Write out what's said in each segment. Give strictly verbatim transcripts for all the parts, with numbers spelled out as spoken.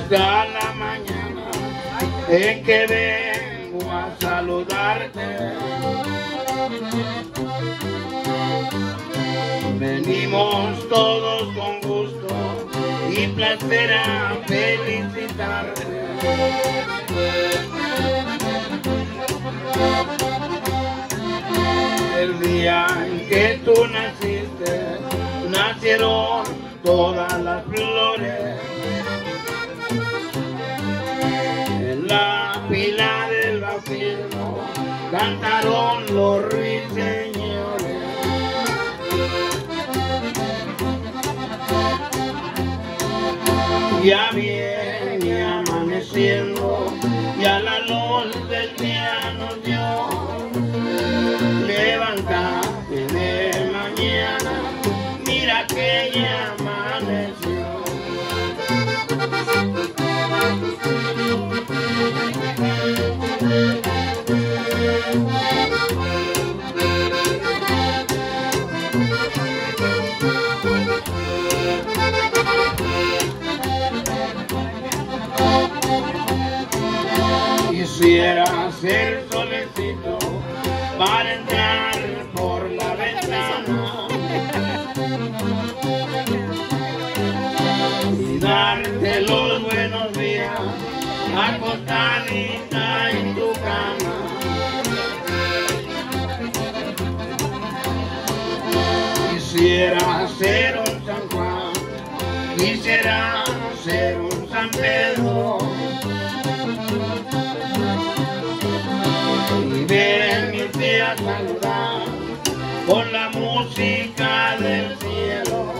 hasta la mañana en que vengo a saludarte. Venimos todos con gusto y placer a felicitarte. El día en que tú naciste, nacieron todas las flores. En la fila del bautismo cantaron los ruiseñores. Ya viene amaneciendo y a la luz del día nos dio. Levántate de mañana, mira que ya amaneció. Quisiera ser solecito para entrar por la ventana y darte los buenos días acostadita en tu cama. Quisiera ser un San Juan, quisiera ser un San Pedro, y venirte a saludar con la música del cielo.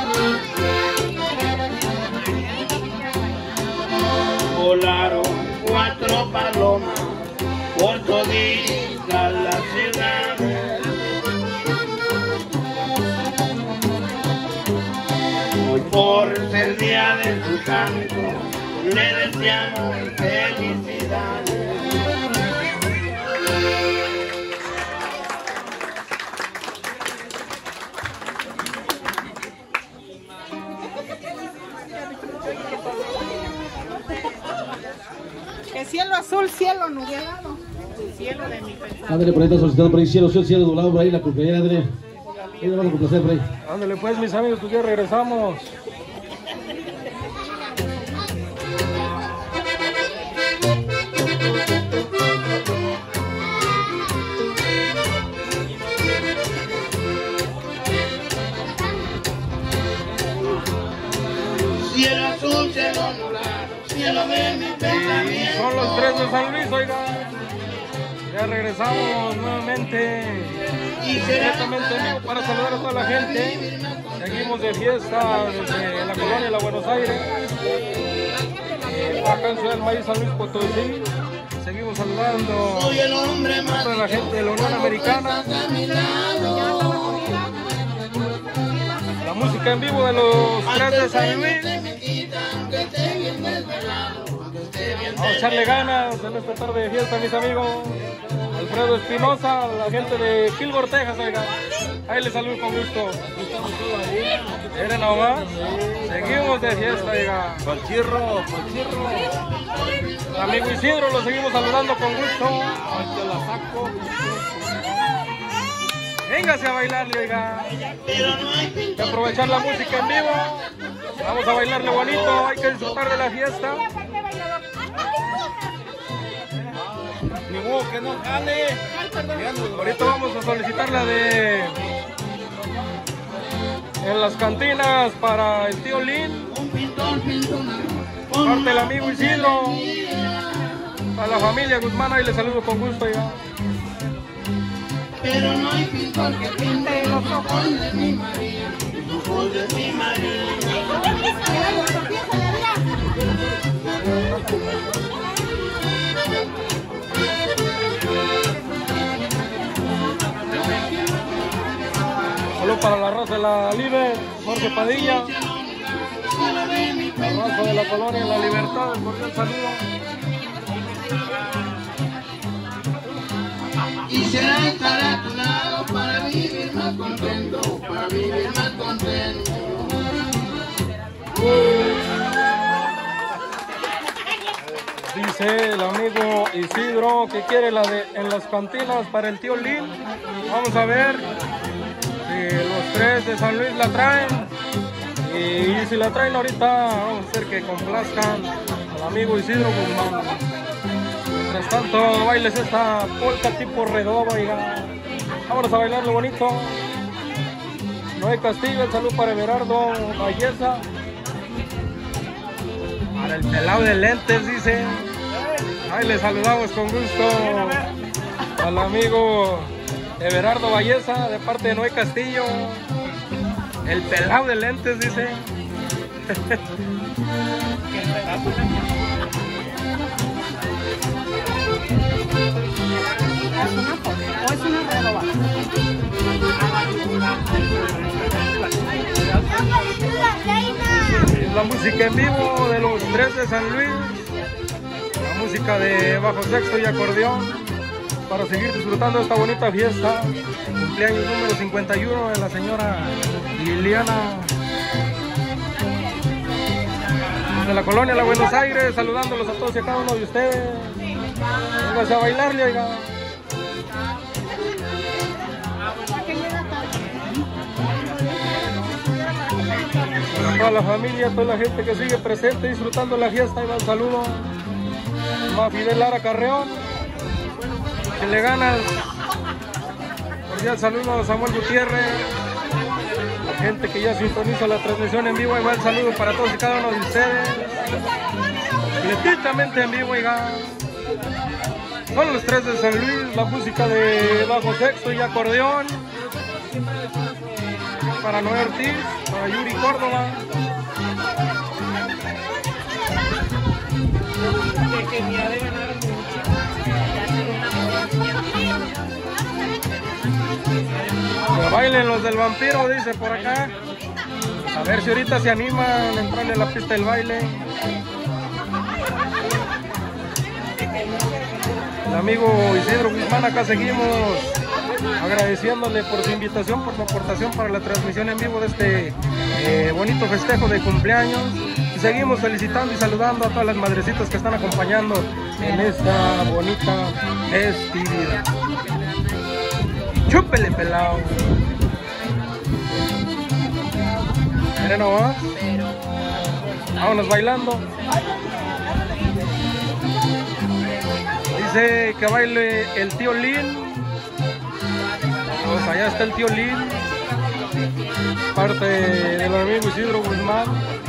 Volaron cuatro palomas por toditas las ciudades. Hoy por ser día de tu canto le deseamos felicidades. Que cielo azul, cielo nublado, cielo de mi pensamiento. Ándale, por ahí está solicitando por ahí cielo, cielo, cielo doblado por ahí la compañera Adri. Ahí le vamos a complacer por ahí. Ándale pues mis amigos, pues ya regresamos. Cielo azul, cielo nublado, cielo de mi pensamiento. Son los tres de San Luis, oiga. Ya regresamos nuevamente. Y directamente amigo para saludar a toda la gente. Seguimos de fiesta desde la colonia La Buenos Aires. Eh, acá en Ciudad del Maíz, San Luis Potosí. Seguimos saludando a toda la gente de la Unión Americana. La música en vivo de los tres de San Luis. Vamos a echarle ganas en esta tarde de fiesta, mis amigos. Alfredo Espinosa, la gente de Kilgore, Texas, oiga. Ahí les saludo con gusto. Miren nomás. Seguimos de fiesta, oiga. Colchirro, Colchirro. Amigo Isidro, lo seguimos saludando con gusto. Véngase a bailarle, oiga. Hay que aprovechar la música en vivo. Vamos a bailarle bonito, hay que disfrutar de la fiesta. Ni modo que no jale. Ahorita vamos a solicitar la de en las cantinas para el tío Lin. Parte del amigo Isidro. A la familia Guzmán, ahí les saludo con gusto, oiga. Pero no hay pintor que pinte los ojos de mi María, los ojos de mi María. Saludos para la raza de la Liber, Jorge Padilla. La raza de la colonia La Libertad, un cordial saludo. Quisiera estar a tu lado para vivir más contento, para vivir más contento. Dice el amigo Isidro que quiere la de en las cantinas para el tío Lin. Vamos a ver si los tres de San Luis la traen. Y si la traen ahorita, vamos a hacer que complazcan al amigo Isidro Guzmán. Mientras tanto, bailes esta polka tipo redoba. Vámonos a bailarlo bonito. Noé Castillo, el saludo para Everardo Valleza. Para el pelado de lentes, dice. Ahí le saludamos con gusto al amigo Everardo Valleza de parte de Noé Castillo. El pelado de lentes, dice. ¿O es una redoba? Es la música en vivo de los tres de San Luis. La música de bajo sexto y acordeón. Para seguir disfrutando de esta bonita fiesta. Cumpleaños número cincuenta y uno de la señora Liliana. De la colonia La Buenos Aires, saludándolos a todos y a cada uno de ustedes. Véngase a bailarle, oiga. Para toda la familia, toda la gente que sigue presente disfrutando la fiesta, y va un saludo a Fidel Lara Carreón, que le ganas. Cordial saludo a Samuel Gutiérrez, la gente que ya sintoniza la transmisión en vivo. Igual saludo para todos y cada uno de ustedes, completamente en vivo. Oiga. Son los tres de San Luis, la música de bajo sexto y acordeón. Para Noé Ortiz, para Yuri Córdoba. Que bailen los del vampiro, dice por acá. A ver si ahorita se animan a entrarle a la pista del baile. El amigo Isidro Guzmán, acá seguimos agradeciéndole por su invitación, por su aportación para la transmisión en vivo de este eh, bonito festejo de cumpleaños. Y seguimos felicitando y saludando a todas las madrecitas que están acompañando en esta bonita festividad. ¡Chúpele, pelado! Miren nomás. Vámonos bailando. Dice que baile el tío Lin. Pues allá está el tío Lin, parte del amigo Isidro Guzmán.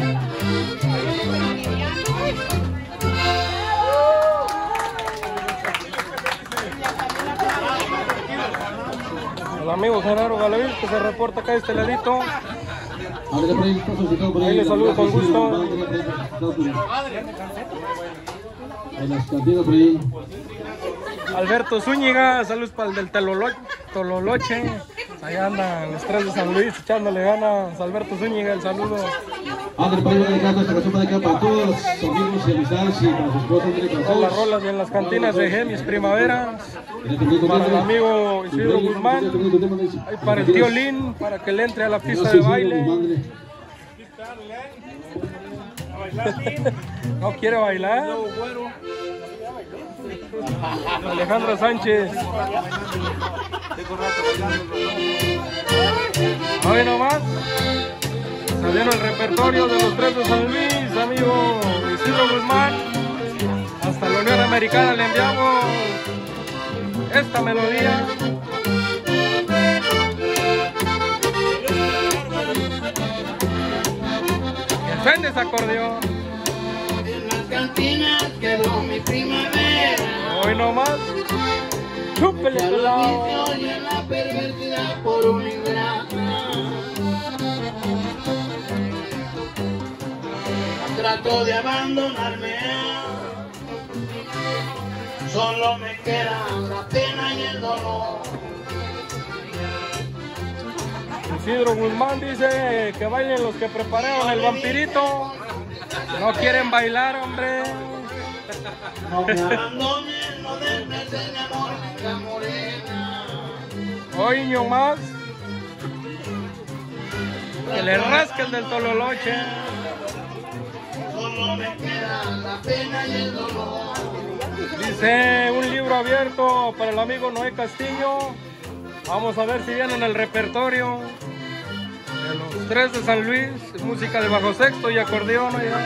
El amigo Genaro Galaviz, que se reporta acá de este ladito. Ahí le saludo con gusto. En las cantinas por ahí. Alberto Zúñiga, saludos para el del Tololoche, Tololoche. Allá andan los tres de San Luis echándole ganas. Alberto Zúñiga, el saludo. Ándale, para ir dedicando esta canción para acá para todos los amigos y amistades y para su esposa, André, para Todas las todos. rolas y en las cantinas de Gemis Primavera. Para el amigo Isidro Guzmán. Ahí para el tío Lin, para que le entre a la pista de baile. No quiere bailar. Alejandra Sánchez. Hoy nomás salieron el repertorio de los tres de San Luis, amigo Isidro Guzmán. Hasta la Unión Americana le enviamos esta melodía. El Fénix acordeón. En las cantinas quedó mi primavera. Hoy nomás. Chúpele, Ya pelado. lo vicio y en la perversidad por una ingrata. Trato de abandonarme, solo me queda la pena y el dolor. Isidro Guzmán dice que bailen los que prepararon el vampirito. No quieren bailar, hombre. No me abandones, no desprecies mi amor, la morena. Hoy no más. Que le rasquen del Tololoche. Solo me queda la pena y el dolor. Dice un libro abierto para el amigo Noé Castillo. Vamos a ver si viene en el repertorio de los tres de San Luis, música de bajo sexto y acordeón. Allá.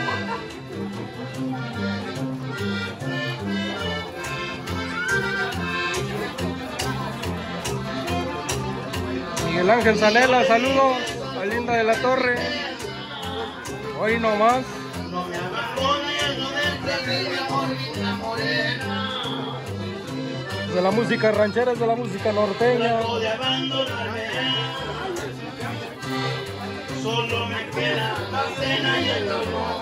Miguel Ángel Zanela, saludos a Linda de la Torre. Hoy nomás. No me abandones, no desprecies mi amor, linda morena. De la música ranchera, es de la música norteña. Trato de abandonarme, solo me queda la cena y el dolor.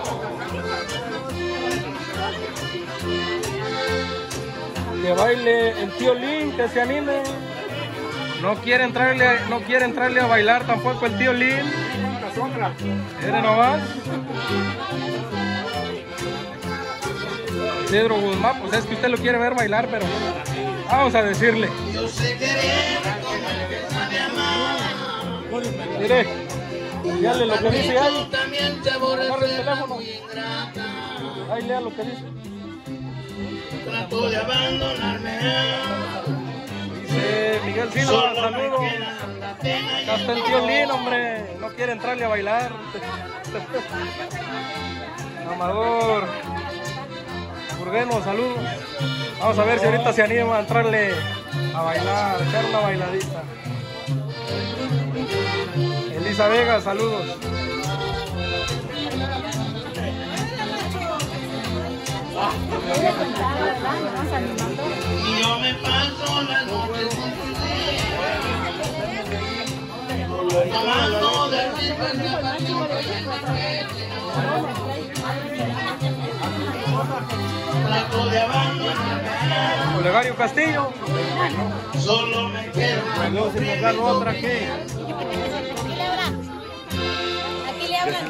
Que baile el tío Lin, que se anime. No quiere entrarle, no quiere entrarle a bailar tampoco el tío Lin. Miren nomás. Pedro Guzmán, pues es que usted lo quiere ver bailar, pero vamos a decirle. Yo sé querer como el que sabe amar. Mire, dígale lo que dice ahí. También te Agarre el aborrecerás teléfono. muy ingrata. Ahí lea lo que dice. Trato de abandonarme, Dice Miguel Silva, solo me saludos. queda la pena y Acá está el tío Lin, hombre. No quiere entrarle a bailar. Amador. Burgueno, saludos. Vamos a ver si ahorita se anima a entrarle a bailar, a echar una bailadita. Elisa Vega, saludos. y yo me paso las noches con tus días, tomando del mismo en mi pasión. Trato de abandonarme, Olegario Castillo. solo me quedo Luego si nos dan otra aquí. Aquí le hablan.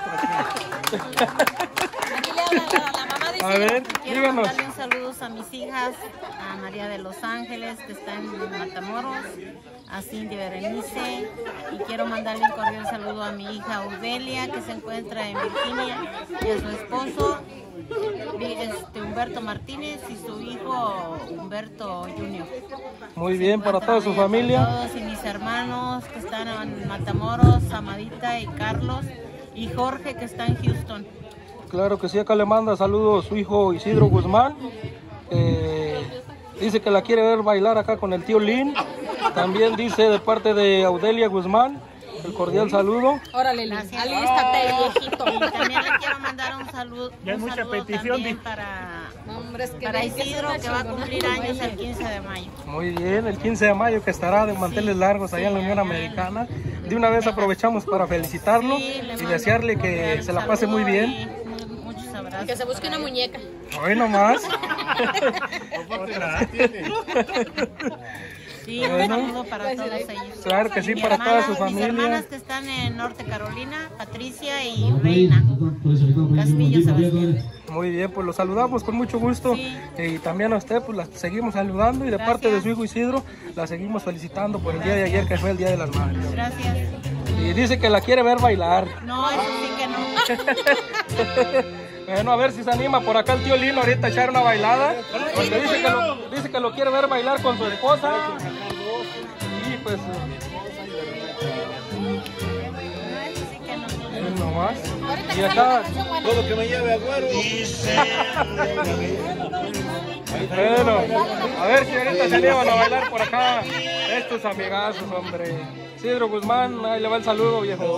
Aquí le hablan. La, la mamá dice. A ver, quiero díganos. mandarle un saludo a mis hijas, a María de Los Ángeles, que está en Matamoros, a Cindy Berenice, y quiero mandarle un cordial saludo a mi hija Audelia, que se encuentra en Virginia, y a su esposo este, Humberto Martínez y su hijo Humberto junior Muy bien, para toda su También familia. todos y mis hermanos que están en Matamoros, Amadita y Carlos, y Jorge, que está en Houston. Claro que sí, acá le manda saludos su hijo Isidro Guzmán. Eh, dice que la quiere ver bailar acá con el tío Lin. También dice de parte de Audelia Guzmán, el cordial saludo. Órale, Gracias. alístate, viejito. Y también le quiero mandar un saludo, Ya hay un mucha saludo petición, también di. para, No, hombre, es que para ven que es Isidro, una que va a chingona. cumplir años el quince de mayo. Muy bien, el quince de mayo que estará de manteles largos allá en la Unión Americana. De una vez aprovechamos para felicitarlo Sí, le y mando desearle un que cordial se la pase muy saludo bien. y mu- Muchos abrazos. Que se busque una muñeca. Hoy nomás. Sí, un Bueno. saludo para todos ellos. Claro que sí, Mi para hermana- toda su Mis familia. hermanas que están en Norte Carolina, Patricia y Reina. Castillo Sebastián. Muy bien, pues lo saludamos con mucho gusto. Sí. Y también a usted, pues la seguimos saludando y de parte de su hijo Isidro, la seguimos felicitando por el día de ayer que fue el Día de las Madres. Gracias. Y dice que la quiere ver bailar. No, eso sí que no. Bueno, a ver si se anima por acá el tío Lino ahorita a echar una bailada. Porque dice que lo, dice que lo quiere ver bailar con su esposa. Y pues, No, eso sí que no. él nomás. Y acá, Todo que me lleve a güero. bueno, a ver si ahorita se animan a bailar por acá estos amigazos, hombre. Isidro Guzmán, ahí le va el saludo, viejo.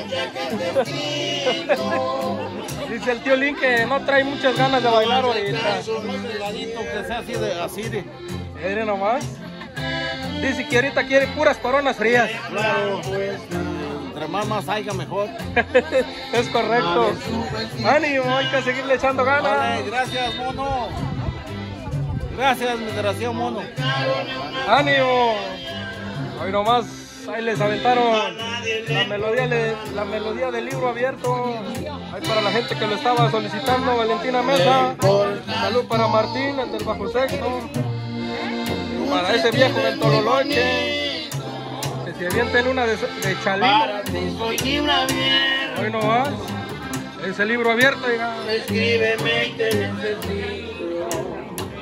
Dice el tío Lin que no trae muchas ganas de bailar ahorita. Más delgadito, que sea así de así de. Miren nomás. Dice que ahorita quiere puras coronas frías. Claro, pues. Entre más más haya mejor. Es correcto. Ánimo, hay que seguirle echando ganas. Vale, gracias, mono. Gracias, mi desgraciado mono. ¡Ánimo! Hoy nomás, ahí les aventaron la melodía, le- la melodía del libro abierto. Ahí para la gente que lo estaba solicitando, Valentina Mesa. Salud para Martín, el del bajo sexto. Y para ese viejo del Tololoche. Que se avienten una de, de Chalín. Para ti soy libre abierto. Hoy nomás. Ese libro abierto, oiga. Escríbeme y te necesito.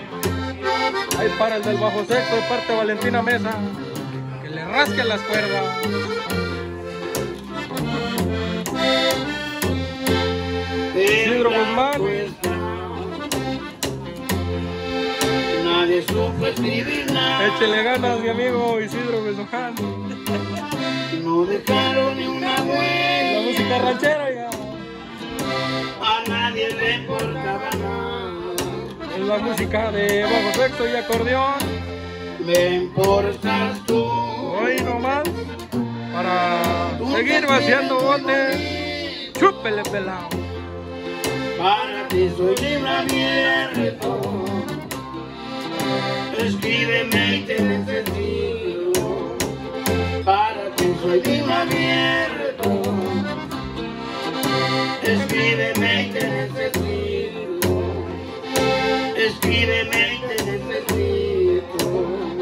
Ahí para el del bajo sexto de parte de Valentina Mesa, que le rasque las cuerdas. Isidro Guzmán. Nadie supo escribir nada. Échele ganas, mi amigo Isidro Guzmán. No dejaron ni una La huella. música ranchera ya. A nadie le importaba nada. Es la música de bajo sexto y acordeón. Me importas tú. Hoy nomás, para seguir vaciando botes, chúpele pelado. Para ti soy libre abierto. Escríbeme y te necesito. Para ti soy libre abierto. Escríbeme y te necesito. Escríbeme y te necesito.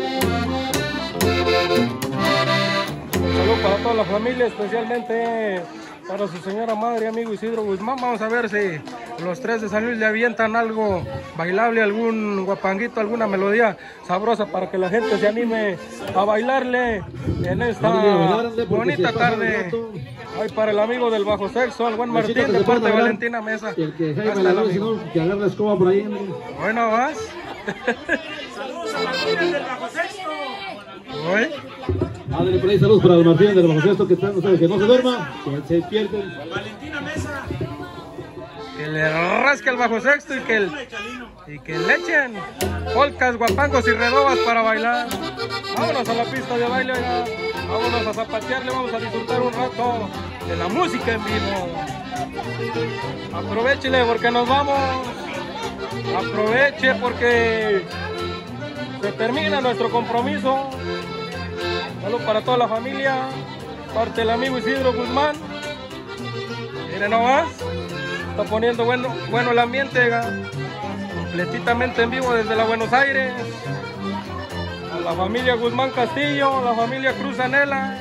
Saludos para toda la familia, especialmente para su señora madre, amigo Isidro Guzmán. Vamos a ver si los tres de San Luis le avientan algo bailable, algún guapanguito, alguna melodía sabrosa para que la gente se anime a bailarle en esta bonita tarde. Ahí para el amigo del bajo sexo, el buen Martín, de parte de Valentina Mesa. Y el que Jaime la luz, sino que agarra la escoba por ahí. Bueno, vas. Saludos a Martínez del bajo sexto. Hoy. Ándale por ahí, saludos para los Martínez del bajo sexto, que están ustedes, que no se duerman, que se despierten. Valentina Mesa. Que le rasque el bajo sexto y que, el, y que le echen polcas, guapangos y redobas para bailar. Vámonos a la pista de baile, oiga. Vámonos a zapatearle, vamos a disfrutar un rato de la música en vivo. Aprovechele porque nos vamos. Aproveche porque se termina nuestro compromiso. Saludos para toda la familia, parte del amigo Isidro Guzmán. Miren nomás, está poniendo bueno, bueno el ambiente, oiga. Completamente en vivo desde la Buenos Aires. A la familia Guzmán Castillo, la familia Cruz Anela.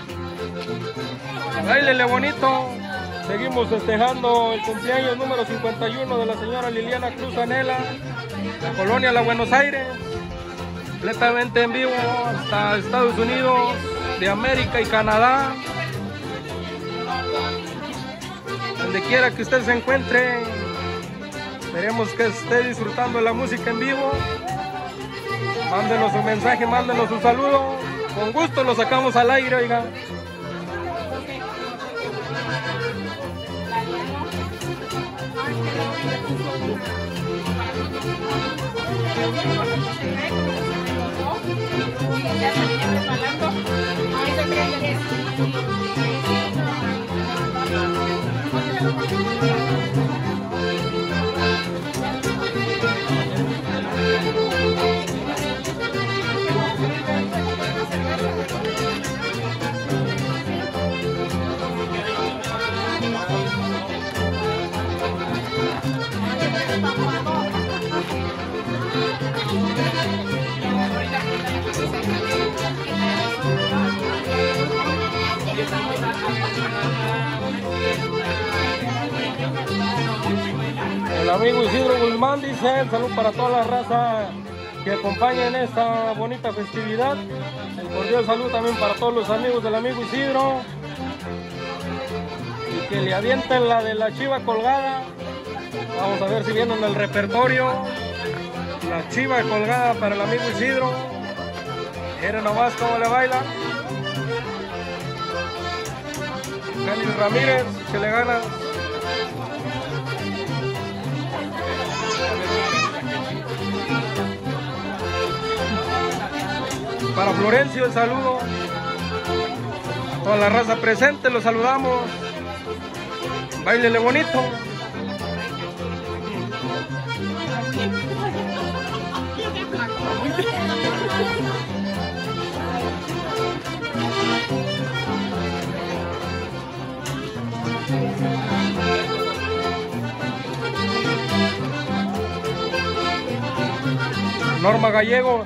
Báilele bonito. Seguimos festejando el cumpleaños número cincuenta y uno de la señora Liliana Cruz Anela, la colonia La Buenos Aires. Completamente en vivo hasta Estados Unidos de América y Canadá. Donde quiera que usted se encuentre, esperemos que esté disfrutando de la música en vivo. Mándenos un mensaje, mándenos un saludo. Con gusto lo sacamos al aire, oiga. El amigo Isidro Guzmán dice, salud para toda la raza que acompaña en esta bonita festividad. El cordial salud también para todos los amigos del amigo Isidro. Y que le avienten la de la chiva colgada. Vamos a ver si viene en el repertorio. La chiva colgada para el amigo Isidro. Miren nomás cómo le baila. Félix Ramírez, que le gana. Para Florencio el saludo. A toda la raza presente los saludamos. Báilele bonito. Norma Gallegos.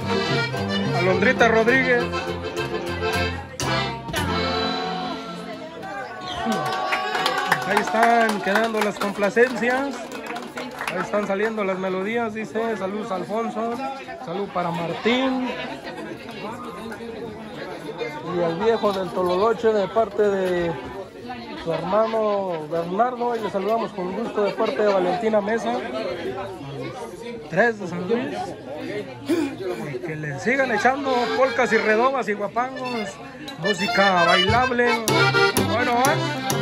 Alondrita Rodríguez. están quedando las complacencias. Ahí están saliendo las melodías, dice. Saludos a Alfonso. Salud para Martín. Y al viejo del Tololoche de parte de su hermano Bernardo. Y le saludamos con gusto de parte de Valentina Mesa. Tres de San Luis. Y que le sigan echando polcas y redobas y guapangos. Música bailable. Bueno, ¿eh?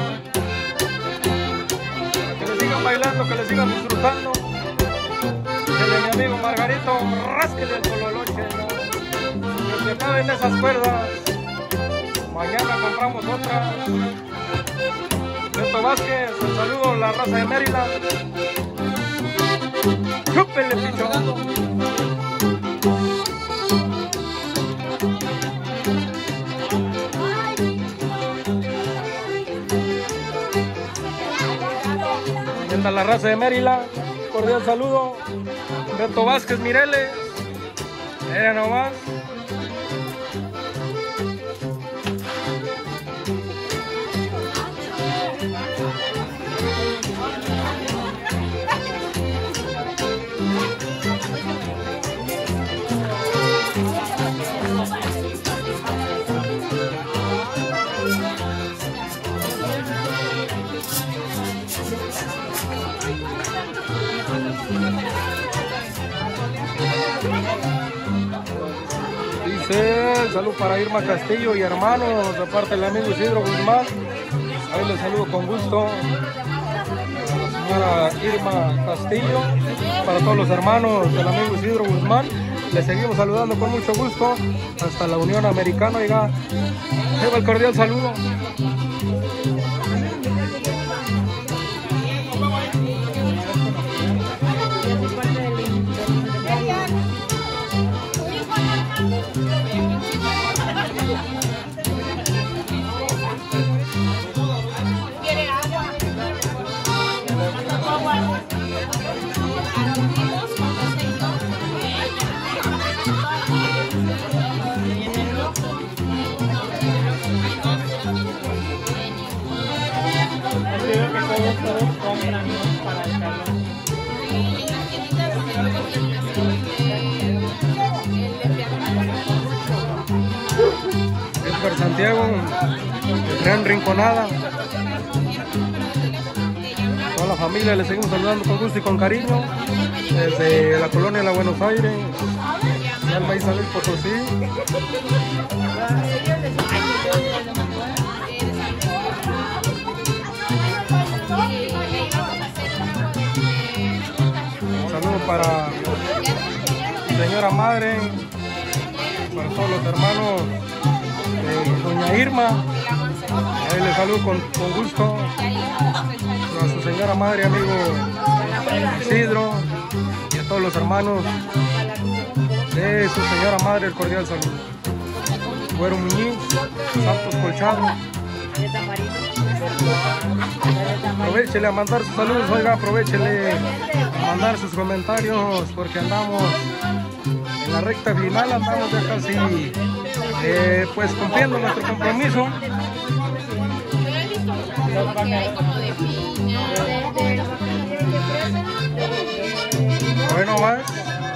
Que le sigan bailando, que le sigan disfrutando. Dile mi amigo Margarito, rásquele el Tololoche, ¿no? Que se acaben esas cuerdas. Mañana compramos otra. Beto Vázquez, un saludo a la raza de Maryland. ¡Chúpele, picho! Anda la raza de Maryland, cordial saludo. Beto Vázquez Mireles, era nomás. Dice, salud para Irma Castillo y hermanos, de parte del amigo Isidro Guzmán. Ahí les saludo con gusto a la señora Irma Castillo, para todos los hermanos del amigo Isidro Guzmán. Les seguimos saludando con mucho gusto hasta la Unión Americana. Oiga, lleva el cordial saludo. Edgar Santiago, Gran Rinconada, toda la familia le seguimos saludando con gusto y con cariño desde la colonia de la Buenos Aires, al país San Luis Potosí. Un saludo para mi señora madre, para todos los hermanos de doña Irma. Ahí les saludo con, con gusto a su señora madre, amigo Isidro, y a todos los hermanos de su señora madre, el cordial saludo. Güero Muñiz, Santos Colchado. Aprovechele a mandar sus saludos, oiga, aprovechele a mandar sus comentarios porque andamos en la recta final, andamos ya casi eh, pues cumpliendo nuestro compromiso. Bueno, más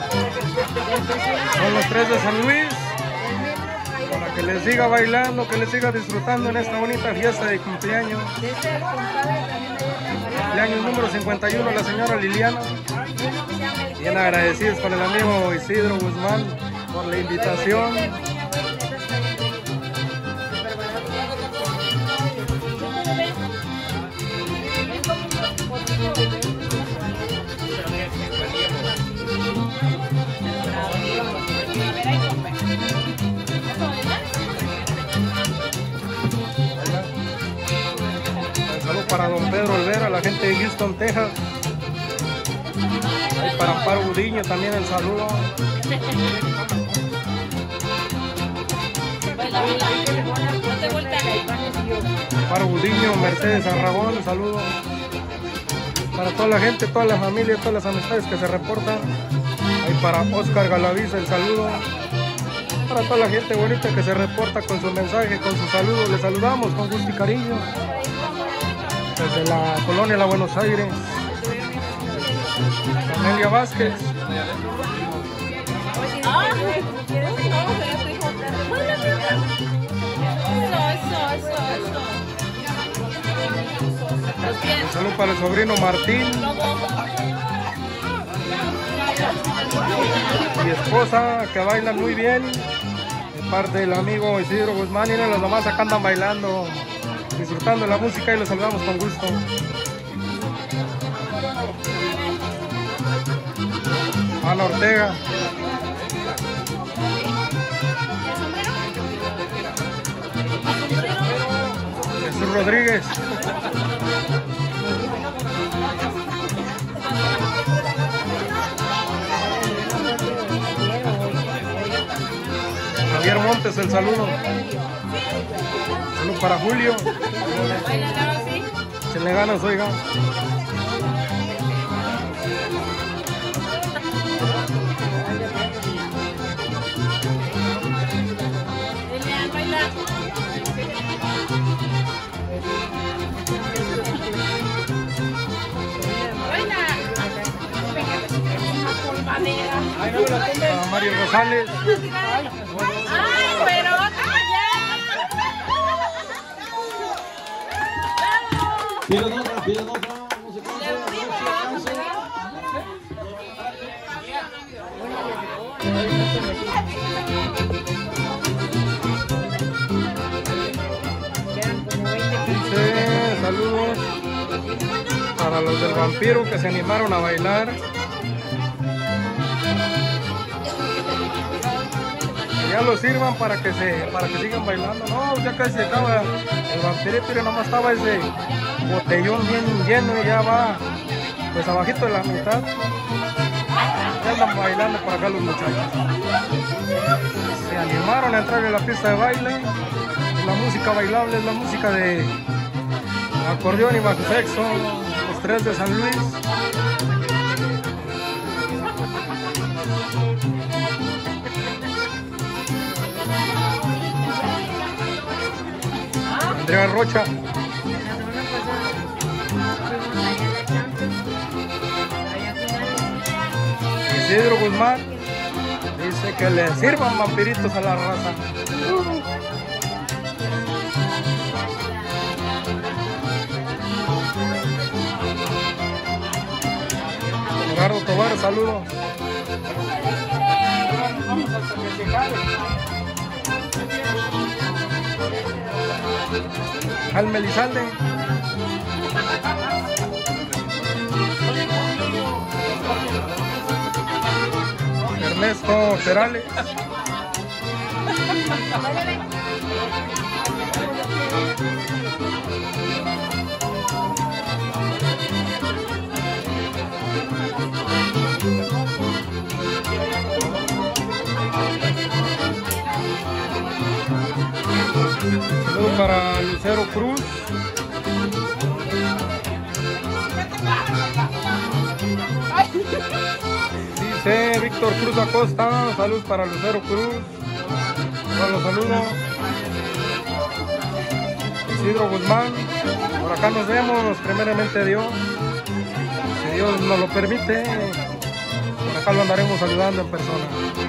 son los tres de San Luis, para que les siga bailando, que les siga disfrutando en esta bonita fiesta de cumpleaños. Cumpleaños número cincuenta y uno, la señora Liliana. Bien agradecidos con el amigo Isidro Guzmán por la invitación. Para don Pedro Olvera, la gente de Houston, Texas. Ahí para Amparo Gudiño también el saludo. Amparo Gudiño, Mercedes Arragón, el saludo. Para toda la gente, toda la familia, todas las amistades que se reportan. Ahí para Oscar Galaviza, el saludo. Para toda la gente bonita que se reporta con su mensaje, con su saludo, les saludamos con gusto y cariño. Desde la colonia La Buenos Aires. Amelia Vázquez. Un saludo para el sobrino Martín. Mi esposa, que bailan muy bien. De parte del amigo Isidro Guzmán. Y los demás acá andan bailando, disfrutando de la música, y los saludamos con gusto. Ana Ortega. Jesús Rodríguez. Javier Montes, el saludo. Saludo para Julio. Se le ganas, oiga. A Mario Rosales. Ay, pero Piden otra, piden otra, no se cansen, no se cansen. Dice, saludos para los del Vampiro que se animaron a bailar. Ya lo sirvan para que se para que sigan bailando. No, ya casi se acaba el Vampirito, pero nomás estaba ese botellón bien lleno, ya va pues abajito de la mitad. Ya andan bailando por acá los muchachos. Se animaron a entrar en la pista de baile. La música bailable es la música de acordeón y bajo sexo, los tres de San Luis. Andrea Rocha. Isidro Guzmán dice que le sirvan vampiritos a la raza. Gerardo Tobar, saludos. Vamos hasta que se cae. Alme Elizalde. Ernesto Perales. Saludos para Lucero Cruz. Dice Víctor Cruz Acosta. Saludos para Lucero Cruz. Bueno, saludos. Isidro Guzmán. Por acá nos vemos, primeramente Dios. Si Dios nos lo permite, por acá lo andaremos saludando en persona.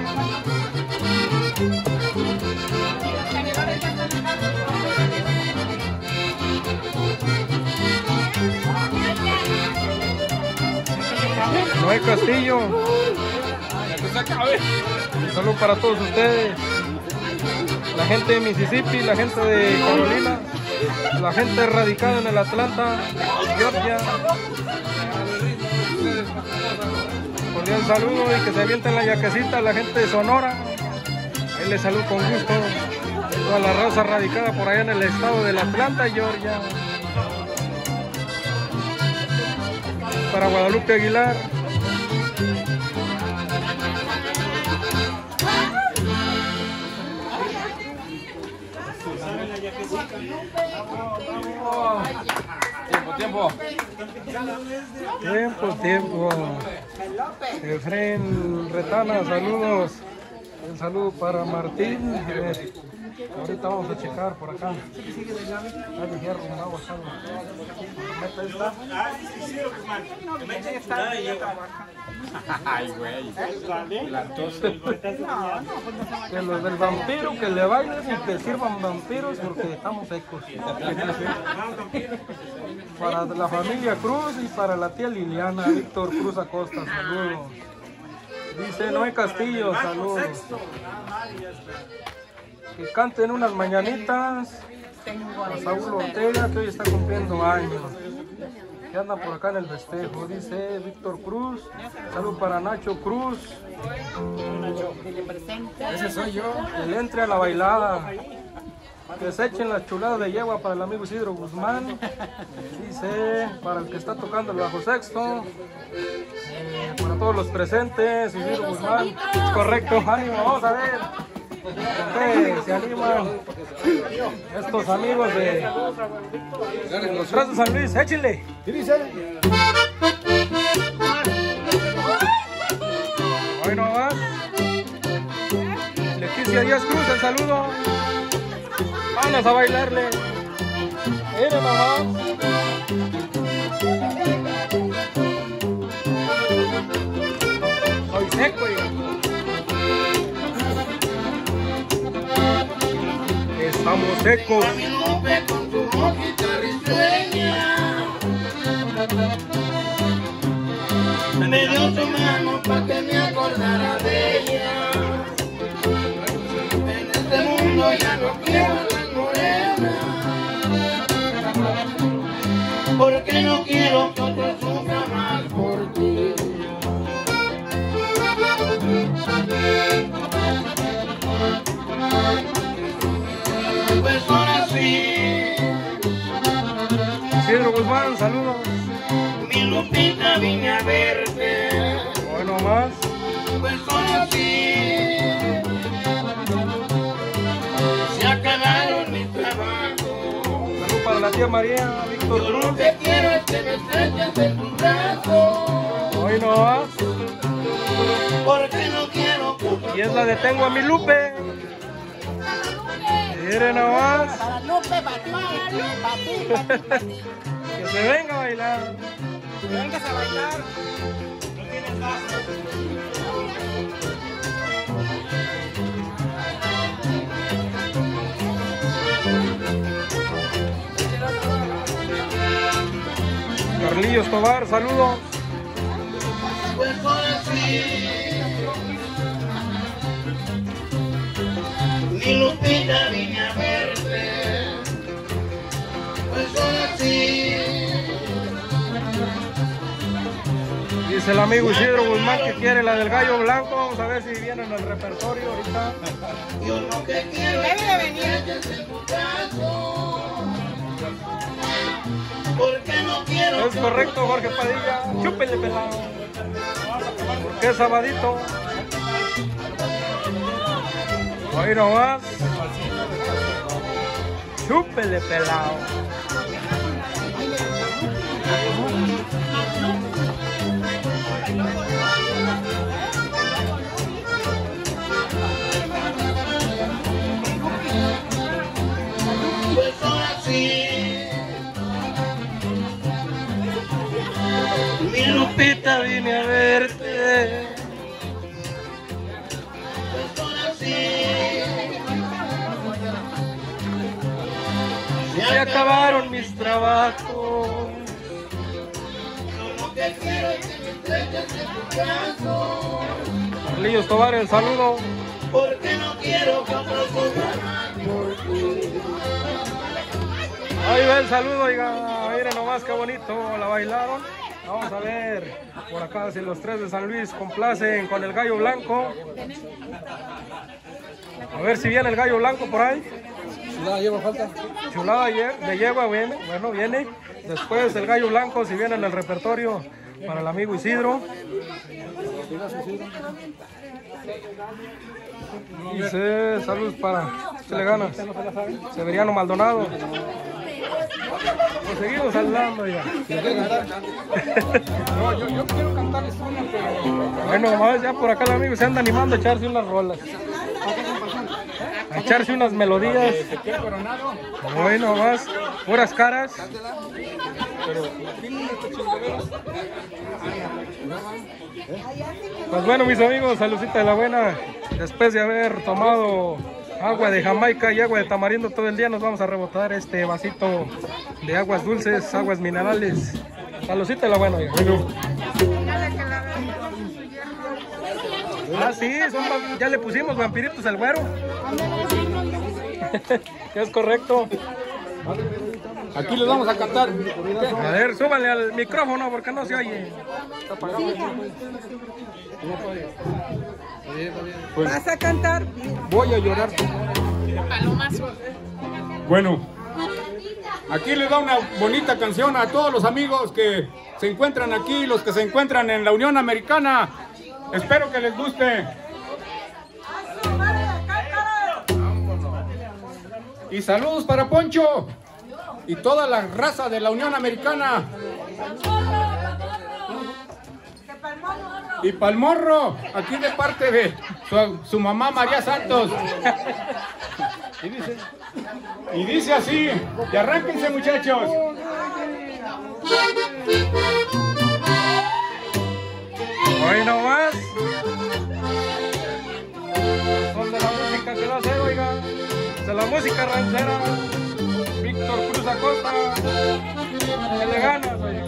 Noé Castillo. Un saludo para todos ustedes. La gente de Mississippi, la gente de Carolina, la gente radicada en el Atlanta, Georgia. Cordial saludo y que se avienten la yaquecita la gente de Sonora. Ahí les saludo con gusto. Toda la raza radicada por allá en el estado del Atlanta, Georgia. Para Guadalupe Aguilar. Tiempo, tiempo. Tiempo, tiempo. Efraín Retana, saludos. Un saludo para Martín. Ahorita vamos a checar por acá. Está de hierro, un agua, salva. Ahí está. Ay, güey. Que los del vampiro que le bailen y que sirvan vampiros porque estamos secos. Para la familia Cruz y para la tía Liliana, Víctor Cruz Acosta, saludos. Dice Noé Castillo, saludos. Que canten unas mañanitas a Saúl Ortega, que hoy está cumpliendo años. Que anda por acá en el festejo, dice Víctor Cruz. Salud para Nacho Cruz. Ese soy yo. Que le entre a la bailada. Que se echen las chuladas de yegua para el amigo Isidro Guzmán. Dice para el que está tocando el bajo sexto. Eh, para todos los presentes, Isidro Guzmán. Es correcto, ánimo, vamos a ver. Ustedes se animan. Estos amigos de los tres de San Luis, échenle. Hoy no más. Leticia Díaz Cruz, el saludo. Vamos a bailarle. Miren nomás. Soy seco, ya. Estamos secos. A mi Lupe con su rojita risueña me dio su mano pa' que me acordara de ella. En este mundo ya no quiero a la morena, porque no quiero que otro sufra más por ti. Pues ahora sí, Isidro Guzmán, saludos. mi Lupita, vine a verte. Hoy no más. Pues ahora sí, se acabaron mis trabajos. Salud para la tía María, Víctor Yo lo Cruz. que quiero es que me estreches en tus brazos, Hoy no más. porque no quiero que Y es la de Tengo a mi Lupe. Miren nomás. Para Lupe, para ti, para ti, para ti, para ti, para ti. Que se venga a bailar. Vengas a bailar. Carlillos Tobar, saludos. pues ahora sí, mi Lupita, vine a verte. Pues ahora sí, Dice el amigo Isidro Guzmán que quiere la del gallo blanco. Vamos a ver si viene en el repertorio ahorita. yo lo que quiero es que me estreches en tus brazos, porque no quiero Es correcto, Jorge Padilla. Chúpele pelado. Porque es sabadito. Hoy nomás. Chúpele pelado. pues ahora sí, Mi Lupita, vine a verte. pues ahora sí, Se acabaron mis trabajos. yo lo que quiero es que me estreches en tus brazos, Carlillos Tobar, el saludo. porque no quiero que otro sufra más por ti. Ahí va el saludo, oiga. Miren nomás qué bonito la bailaron. Vamos a ver por acá si los tres de San Luis complacen con el gallo blanco. A ver si viene el gallo blanco por ahí. Chulada lleva falta. Chulada de de yegua viene, bueno, viene. Después el gallo blanco si viene en el repertorio para el amigo Isidro. Dice, saludos para, ¿qué le ganas? Severiano Maldonado. Nos seguimos saludando ya. No, yo, yo quiero cantarles una, pero... Bueno, más ya por acá el amigo se anda animando a echarse unas rolas. a echarse unas melodías. Hoy nomás, puras caras. Pues bueno, mis amigos, saludcita de la buena. Después de haber tomado agua de Jamaica y agua de tamarindo todo el día, nos vamos a rebotar este vasito de aguas dulces, aguas minerales. Saludcita de la buena. Bueno. Ah, sí, son, ya le pusimos vampiritos al güero. Es correcto. Aquí les vamos a cantar. A ver, súbale al micrófono porque no se oye. Bueno, ¿Vas a cantar? voy a llorar. Palomazo. Bueno, aquí les da una bonita canción a todos los amigos que se encuentran aquí, los que se encuentran en la Unión Americana. Espero que les guste. Y saludos para Poncho y toda la raza de la Unión Americana. Y Palmorro, aquí de parte de su, su mamá María Santos. Y dice, y dice así, y arránquense, muchachos. Hoy no más. Son de la música que no sé, oiga. De la música ranchera. Víctor Cruz Acosta. Que le ganas, oiga.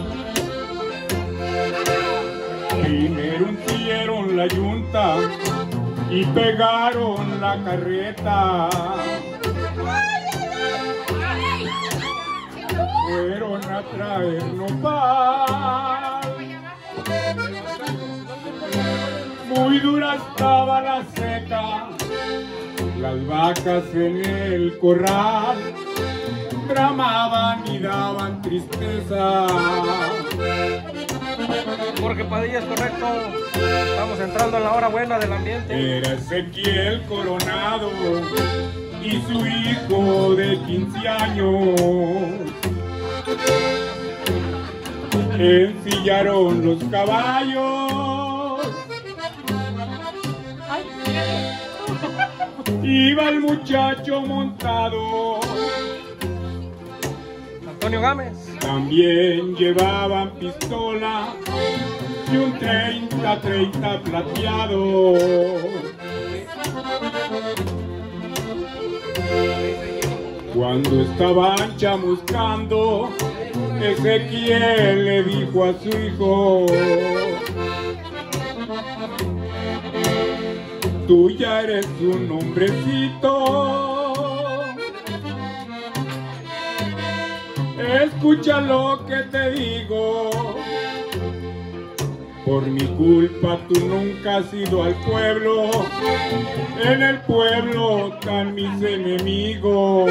Primero hundieron la yunta y pegaron la carreta. Fueron a traer nopal. Muy dura estaba la seca, las vacas en el corral bramaban y daban tristeza. Jorge Padilla, es correcto. Estamos entrando en la hora buena del ambiente. Era Ezequiel Coronado y su hijo de quince años. Ensillaron los caballos. Iba el muchacho montado. Antonio Gámez. También llevaban pistola y un treinta treinta plateado. Cuando estaban chamuscando, Ezequiel le dijo a su hijo: tú ya eres un hombrecito. Escucha lo que te digo. Por mi culpa tú nunca has ido al pueblo. En el pueblo están mis enemigos.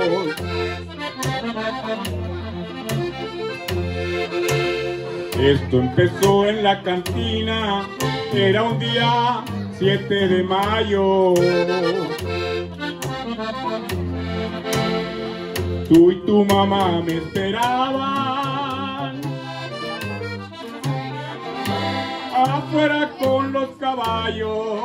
Esto empezó en la cantina. Era un día siete de mayo. Tú y tu mamá me esperaban afuera con los caballos.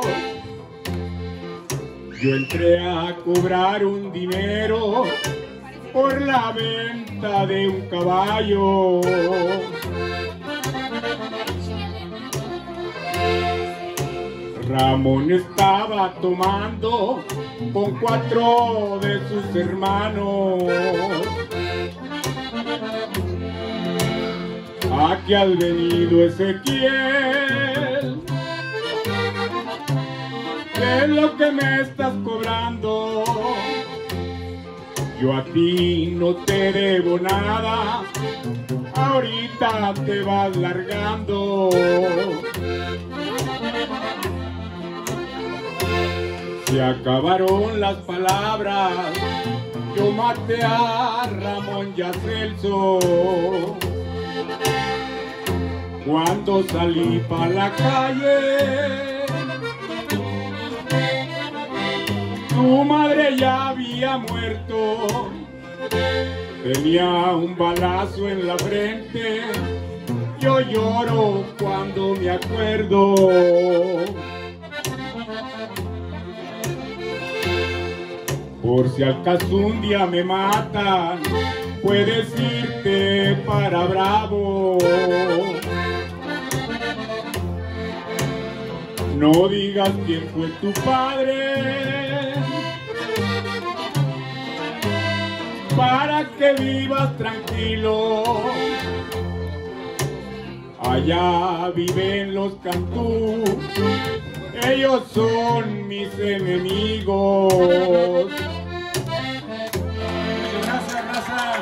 Yo entré a cobrar un dinero por la venta de un caballo. Ramón estaba tomando con cuatro de sus hermanos. Aquí has venido, Ezequiel. ¿Qué es lo que me estás cobrando? Yo a ti no te debo nada. Ahorita te vas largando. Se acabaron las palabras, yo maté a Ramón y a Celso. Cuando salí para la calle, tu madre ya había muerto. Tenía un balazo en la frente, yo lloro cuando me acuerdo. si al caso un día me matan, puedes irte para Bravo. No digas quién fue tu padre, para que vivas tranquilo. Allá viven los Cantú, ellos son mis enemigos. Gracias, raza.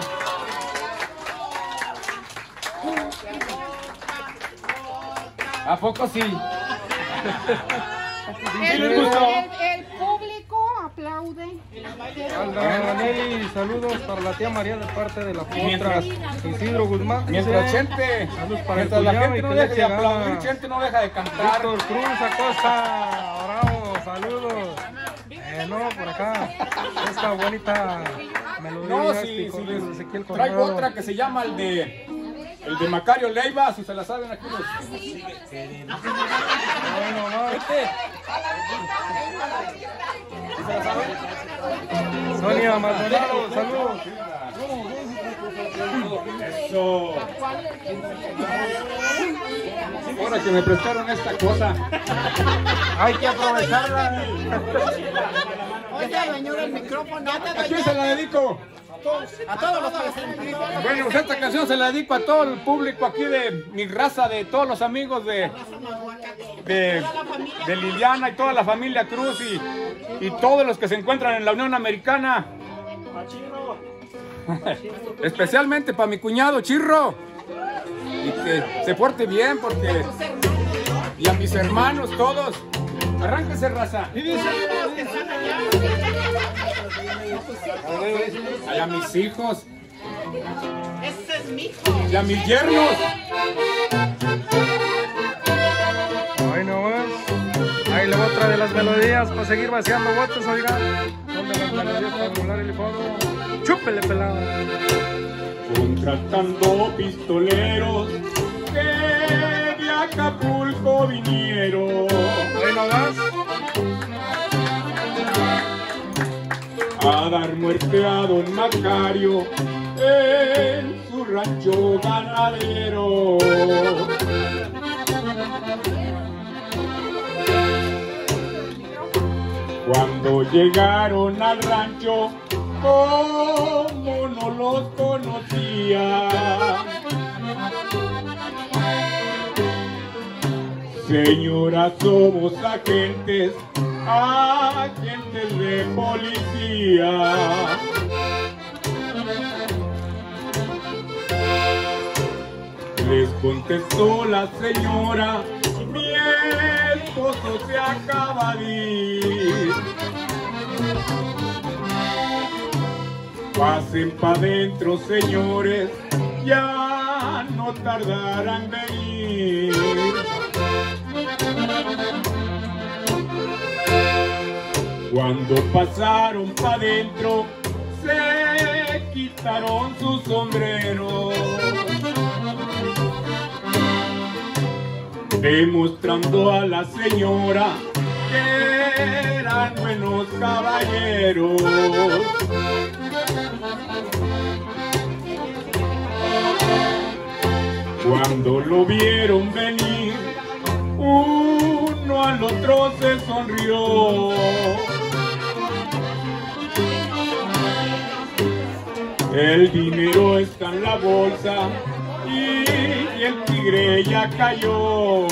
¿A poco sí? El, les gustó. el- el público aplaude. Alda Nelly, saludos para la tía María de parte de la Potra. Mientras- Isidro Guzmán. Mientras dice, Chente, saludos para mientras el la cuñado gente y no que deja le de eche aplaudir, ganas. Chente no deja de cantar. Víctor Cruz Acosta, bravo, saludos. Eh, no, por acá, esta bonita melodía. No, este si, si corrido de les Ezequiel traigo Coronado. otra que se llama el de el de Macario Leiva, si se la saben aquí los. Bueno, va. ¿Sí se la saben? Sonia Maldonado, saludos. Eso. Ahora que me prestaron esta cosa. Hay que aprovecharla. Oiga, dueño del micrófono. ¿A quién se la dedico? A todos los presentes. Bueno, pues esta canción se la dedico a todo el público aquí de mi raza, de todos los amigos de, de, de Liliana y toda la familia Cruz y, y todos los que se encuentran en la Unión Americana. Especialmente para mi cuñado Chirro. Y que se porte bien porque... Y a mis hermanos todos. Arránquense, raza. Y dice... Y a mis hijos. Ese es mi hijo. Y a mis yernos. Ahí no más. Ahí la otra de las melodías para seguir vaciando botes, oigan. Son de las melodías para emular el fondo. Chúpele, pelado. Contratando pistoleros que de Acapulco vinieron Ahí no más. a dar muerte a don Macario en su rancho ganadero. Cuando llegaron al rancho, como no los conocía, señora, somos agentes, agentes de policía. Les contestó la señora, mi esposo se acaba de ir. Pasen pa' dentro, señores, ya no tardarán en venir. Cuando pasaron pa' dentro, se quitaron sus sombreros, demostrando a la señora que eran buenos caballeros. Cuando lo vieron venir, uno al otro se sonrió. El dinero está en la bolsa y el tigre ya cayó.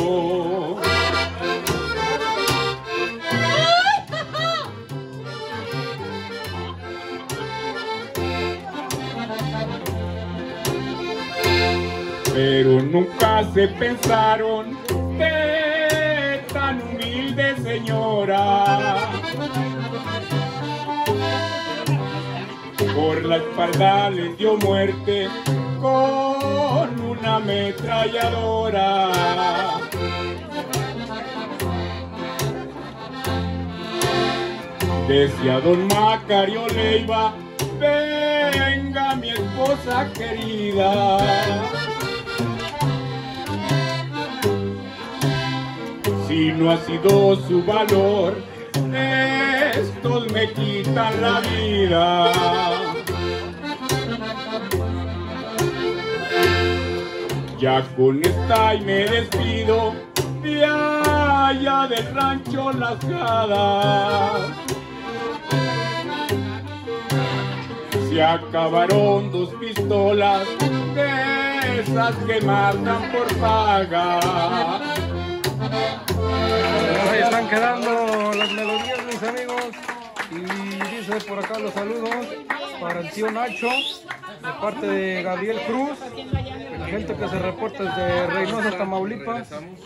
Pero nunca se pensaron que tan humilde señora por la espalda les dio muerte con una ametralladora. Decía don Macario Leiva, venga mi esposa querida. Si no ha sido su valor, es estos me quitan la vida. Ya con esta y me despido de allá del rancho Las Jadas. Se acabaron dos pistolas de esas que matan por paga. Ahí están quedando las melodías, mis amigos. Y dice por acá los saludos para el tío Nacho, de parte de Gabriel Cruz, la gente que se reporta desde Reynosa, Tamaulipas.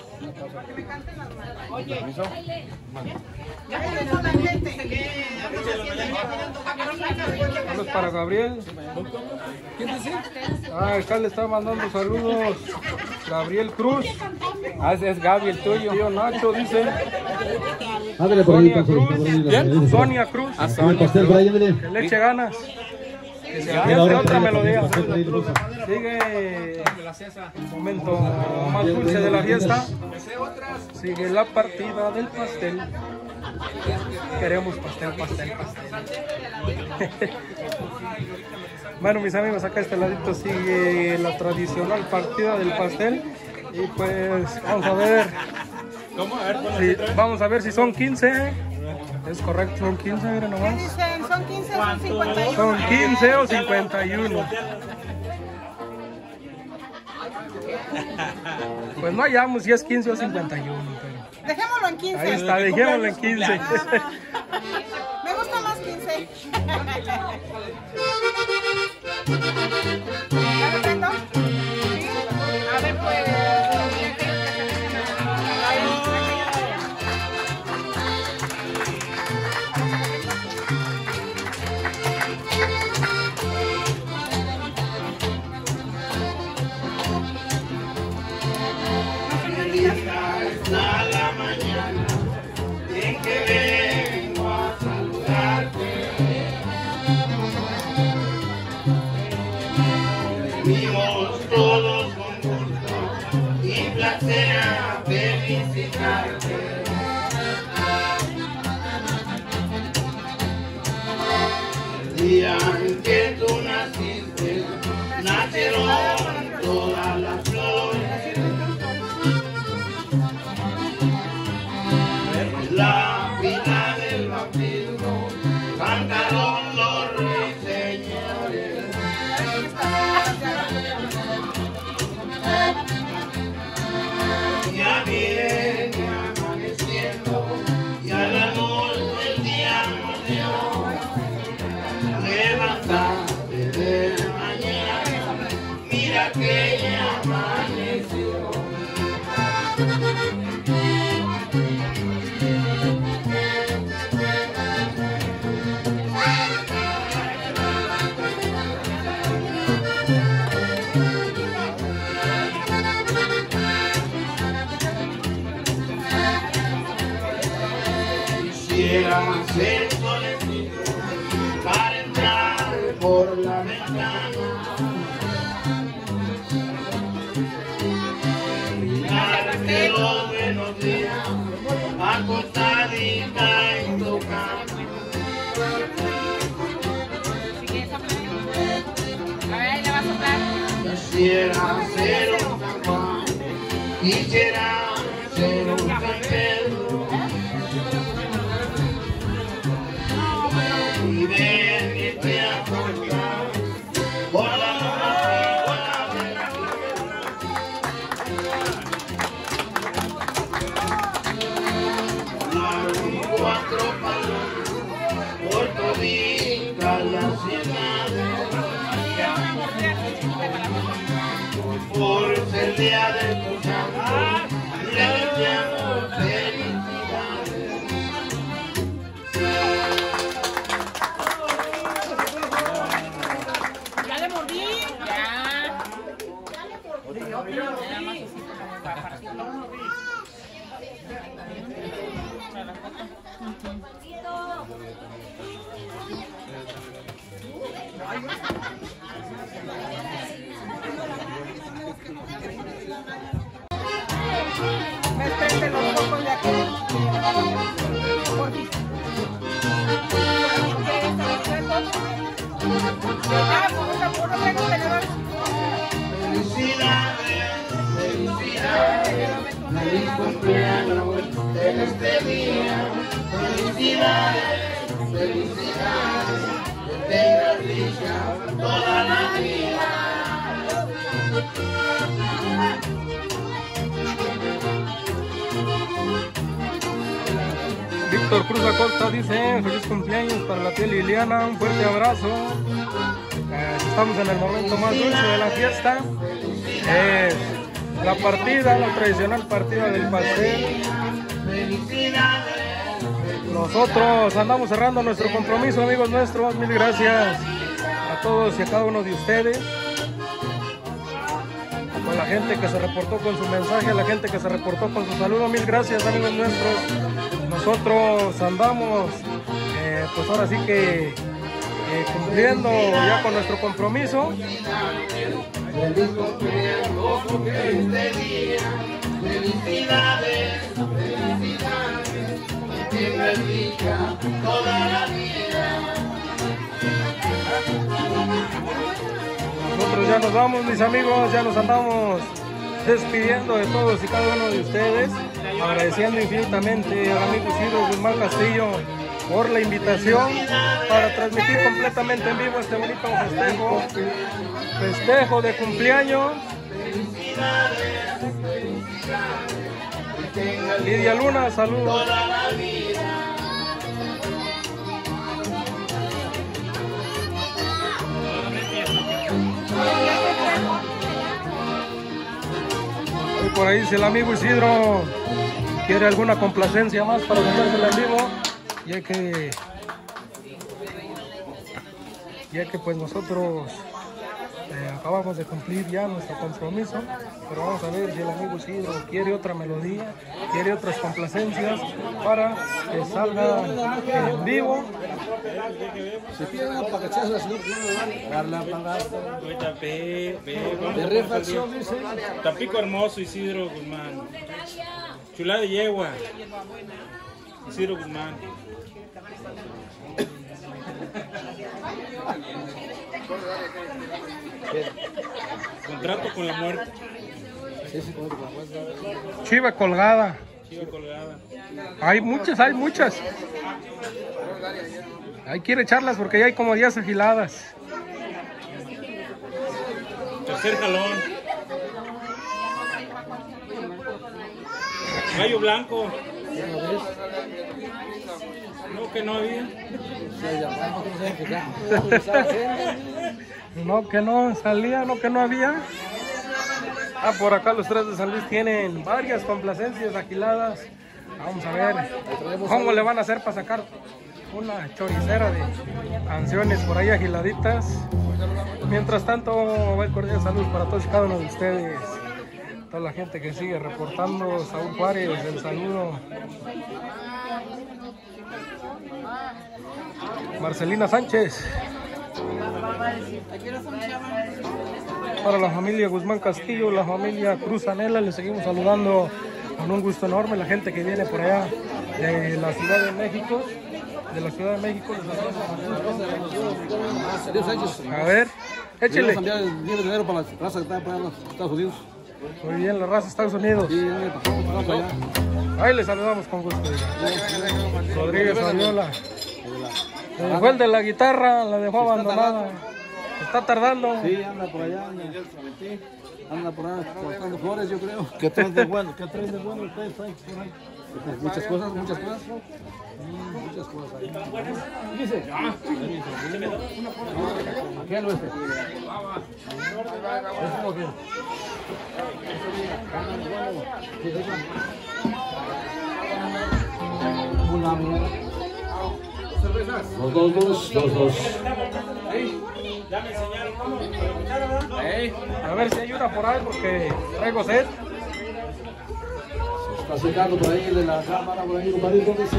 Saludos para Gabriel. ¿Quién dice? Ah, acá le está mandando saludos Gabriel Cruz. Ah, ese es Gaby, el tuyo. Tío Nacho dice. Ándale por ahí, Sonia Cruz. ¿Bien? Sonia Cruz. Ah, Sonia pastel por ahí, ándale. Que le eche ganas. Que se aviente otra melodía. Sigue el momento más dulce de la fiesta. Sigue la partida del pastel. Queremos pastel, pastel, pastel. Bueno, mis amigos, acá a este ladito sigue la tradicional partida del pastel. Y pues vamos a ver. Si, vamos a ver si son quince. Es correcto, son quince, miren nomás. ¿Son quince o son cincuenta y uno? Son quince o cincuenta y uno. Pues no hallamos si es quince o cincuenta y uno. Pero... Dejémoslo en quince. Ahí está, dejémoslo en quince. Me gusta más quince. ¿Ya lo prendo? ¿Sí? A ver, pues. A la mañana en que vengo a saludarte, venimos todos con gusto y placer a felicitarte. El día en que tú naciste, nacieron todas las flores. La vida del bautismo cantaron los ruiseñores. Ya viene amaneciendo y a la luz del día nos dio. Levántate de mañana, mira que ya amaneció. Quisiera ser solecito para entrar por la ventana, darte los buenos días, acostadita en tu cama. Quisiera ser un San Juan, quisiera ser un San Pedro, y venirte a contar por la noche, por la vela. Volaron cuatro palomas por todita la ciudad, por ser día de tu santo, le deseamos felicidades. ¿Ya le mordí? Ya. Ay, feliz cumpleaños en este día. Felicidades, felicidades, que tengas dicha toda la vida. Víctor Cruz Acosta dice: feliz cumpleaños para la tía Liliana, un fuerte abrazo. Eh, estamos en el momento más dulce de la fiesta. Eh, la partida, la tradicional partida del pastel. Nosotros andamos cerrando nuestro compromiso, amigos nuestros. Mil gracias a todos y a cada uno de ustedes. A la gente que se reportó con su mensaje, a la gente que se reportó con su saludo. Mil gracias, amigos nuestros. Nosotros andamos, eh, pues ahora sí que eh, cumpliendo ya con nuestro compromiso. Feliz cumpleaños en este día. Felicidades, felicidades, que tengas dicha toda la vida. Nosotros ya nos vamos, mis amigos, ya nos andamos despidiendo de todos y cada uno de ustedes, agradeciendo infinitamente al amigo Isidro Guzmán Castillo por la invitación para transmitir completamente en vivo este bonito festejo, festejo de cumpleaños. Lidia Luna, saludos. Y por ahí dice el amigo Isidro, quiere alguna complacencia más para cantársela en vivo, ya que ya que pues nosotros eh, acabamos de cumplir ya nuestro compromiso, pero vamos a ver si el amigo Isidro quiere otra melodía, quiere otras complacencias para que salga en vivo. Si quieren para que echas la señora, darla para De refacción, dice. Tampico hermoso, Isidro Guzmán. Chulada de yegua. Isidro Guzmán. Contrato con la muerte. Chiva colgada. Chiva colgada. Hay muchas, hay muchas. Ahí quiere echarlas porque ya hay como diez agiladas. Tercer jalón. Gallo blanco. No, que no había. No, que no salía, no, que no había. Ah, por acá los tres de San Luis tienen varias complacencias agiladas. Vamos a ver cómo le van a hacer para sacar una choricera de canciones por ahí agiladitas. Mientras tanto, el cordial salud para todos y cada uno de ustedes. Toda la gente que sigue reportando. Saúl Juárez, el saludo. Marcelina Sánchez. Para la familia Guzmán Castillo, la familia Cruz Anela, les seguimos saludando con un gusto enorme. La gente que viene por allá de la Ciudad de México, de la Ciudad de México, les saludamos. A ver, échele. Vamos a enviar el diez de enero para la raza que está para los Estados Unidos. Muy bien, la raza de Estados Unidos. Sí, pasamos allá. Ahí les saludamos con gusto. Rodríguez Saviola. Le dejó el de la guitarra, la dejó abandonada. Está tardando. Sí, anda por allá. Anda, anda por allá cortando flores, yo creo. ¿Qué traes de bueno? ¿Qué traes de bueno ustedes traen por ahí? Muchas cosas, muchas cosas. Muchas cosas ahí. ¿Qué dice? ¿Qué no es este? ¿Es como que? Una mierda. Los dos, dos, dos, dos. Ya me enseñaron cómo. A ver si ayuda por ahí porque traigo sed. Se está secando por ahí de la cámara, por ahí, compadrito, dice.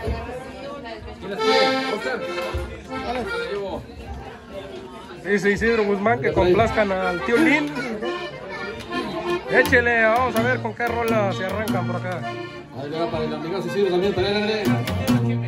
Dice Isidro Guzmán que complazcan al tío Lin. Échele, vamos a ver con qué rola se arrancan por acá. Ahí va para el amigo Isidro también, para él.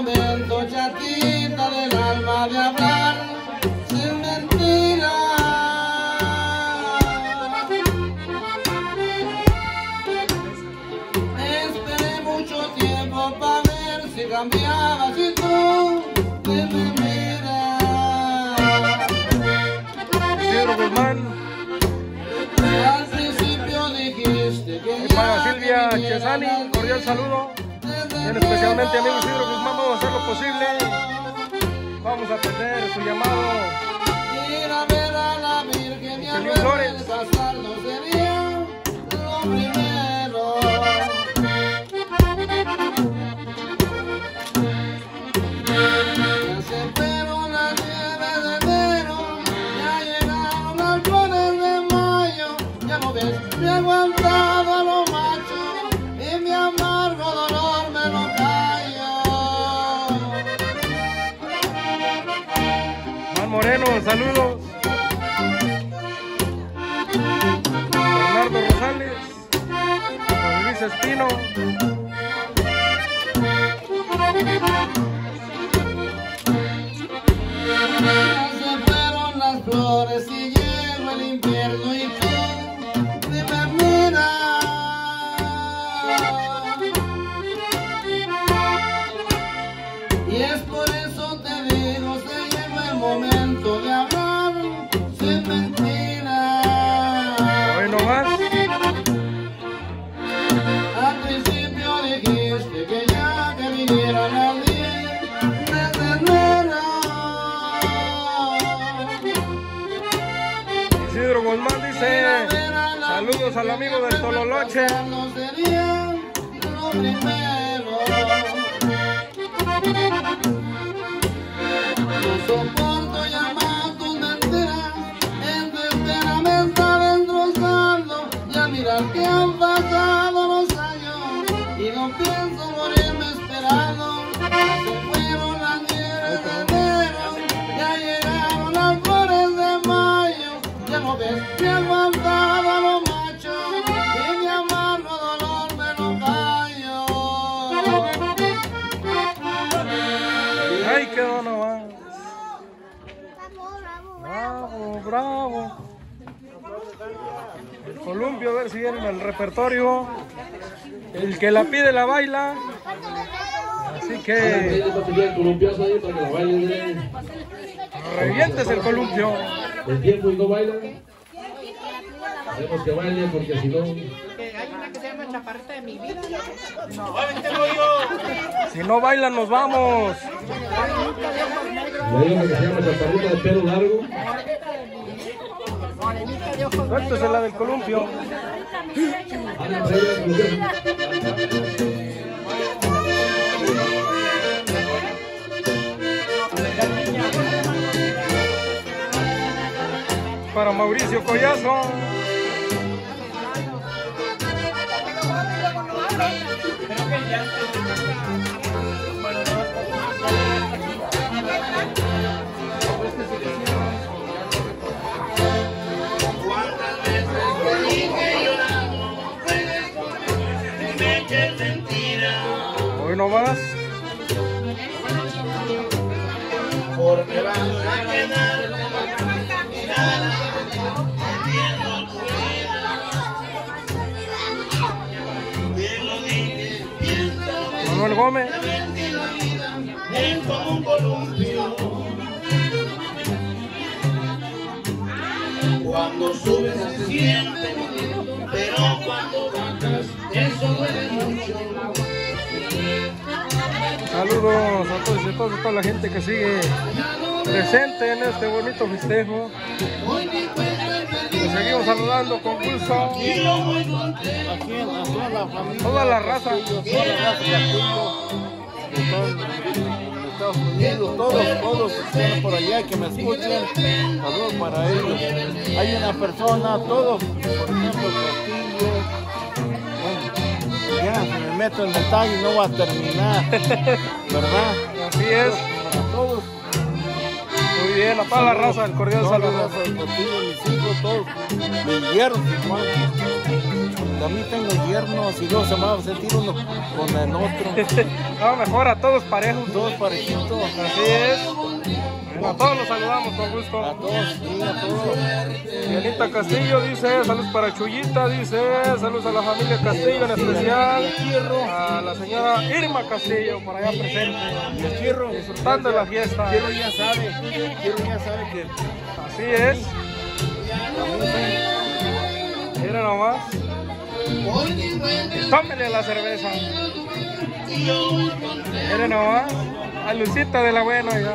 momento, chatita del alma, de hablar sin mentira. Esperé mucho tiempo para ver si cambiabas y tú te me miras. Isidro Guzmán. Al principio dijiste que Y para Silvia Chesani, un cordial saludo. Y especialmente amigo Isidro Guzmán, vamos a hacer lo posible. Vamos a atender su llamado. ir a ver a la Virgen y a Feliz ver Flores. el casarnos sería lo primero. Ya se fueron las nieves de enero, ya llegaron las flores de mayo. Ya no ves, me he aguantado a los machos y mi amargo dolor me lo callo. Juan Moreno, saludos. Bernardo Rosales. Juan Luis Espino. Ya se fueron las flores y llegó el invierno y tú ni me miras. Y es por eso te digo, se llegó el momento de hablar sin mentiras. Hoy no más. Al principio dijiste que ya que vinieran al día de enero. Isidro Guzmán dice, saludos al amigo del Tololoche. No sería lo primero. No soporto ya más tus mentiras. Entera me está destrozando. Ya mirar que han pasado los años y no pienso morirme esperando. Ya se fueron las nieves de enero, ya llegaron las flores de mayo. Ya no ves, me he aguantado a los machos y mi amargo dolor me lo callo. Ahí quedó nomás. Bravo, bravo. El columpio, a ver si viene en el repertorio. El que la pide la baila. Así que revientes el columpio. El tiempo y no baila. Hacemos que baile porque si no. Que hay una que se llama Chaparrita de mi vida. Si no bailan, nos vamos. Hay una que se llama chaparrita de pelo largo. Esta es la del columpio. Para Mauricio Collazo. Cuántas veces te dije llorando, me eches mentira, Hoy no más. porque vas a quedar mirada, viendo tu vida. Bien lo dije, piensa, Manuel Gómez. es como un columpio. Cuando subes se siente bonito, pero cuando bajas eso duele mucho. Saludos a todos y a todas, a toda la gente que sigue presente en este bonito festejo. Nos seguimos saludando con gusto. Aquí en la zona familia. Toda la raza. Toda la raza de Aquillo, que están en Estados Unidos, todos, todos que están por allá que me escuchen, saludos para ellos. Hay una persona, todos, por ejemplo, el Castillo, bueno, ya si me meto en detalle no va a terminar, ¿verdad? Así es. Para todos. Muy bien, a toda la raza, el cordial Toda la saludo. raza del Castillo, mis hijos, todos, mis hierros igual. cuando a mí tengo yernos y luego se me va a sentir uno con el otro. No, mejor a todos parejos. Todos parejitos. Así es. Bueno, a todos los saludamos con gusto. A todos, sí, a todos. Dianita Castillo dice, saludos para Chuyita, dice, saludos a la familia Castillo en especial, a la señora Irma Castillo, por allá presente, Y el Chirro, disfrutando de la fiesta. Chirro ya sabe, Chirro ya sabe que Así es. Mira nomás. Tómele la cerveza. Mira nomás. A Lucita de la Buena ya.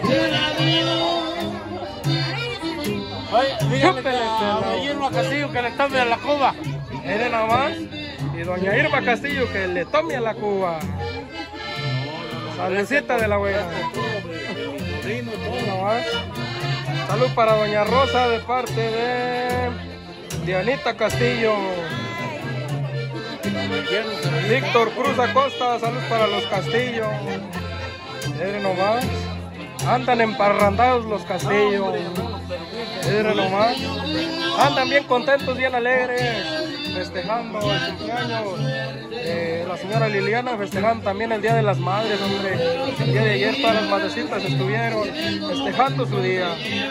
Oye, dígale a Irma Castillo que le tome a la Cuba. Mire nomás. Y doña Irma Castillo que le tome a la Cuba. Saludcita de la Buena. Mira nomás. Salud para doña Rosa de parte de Dianita Castillo. Víctor Cruz Acosta, salud para los Castillo. Miren nomás. Andan emparrandados los Castillo. Miren nomás. Andan bien contentos, bien alegres, festejando el cumpleaños de la señora Liliana, festejando también el Día de las Madres, hombre. El día de ayer todas las madrecitas estuvieron festejando su día.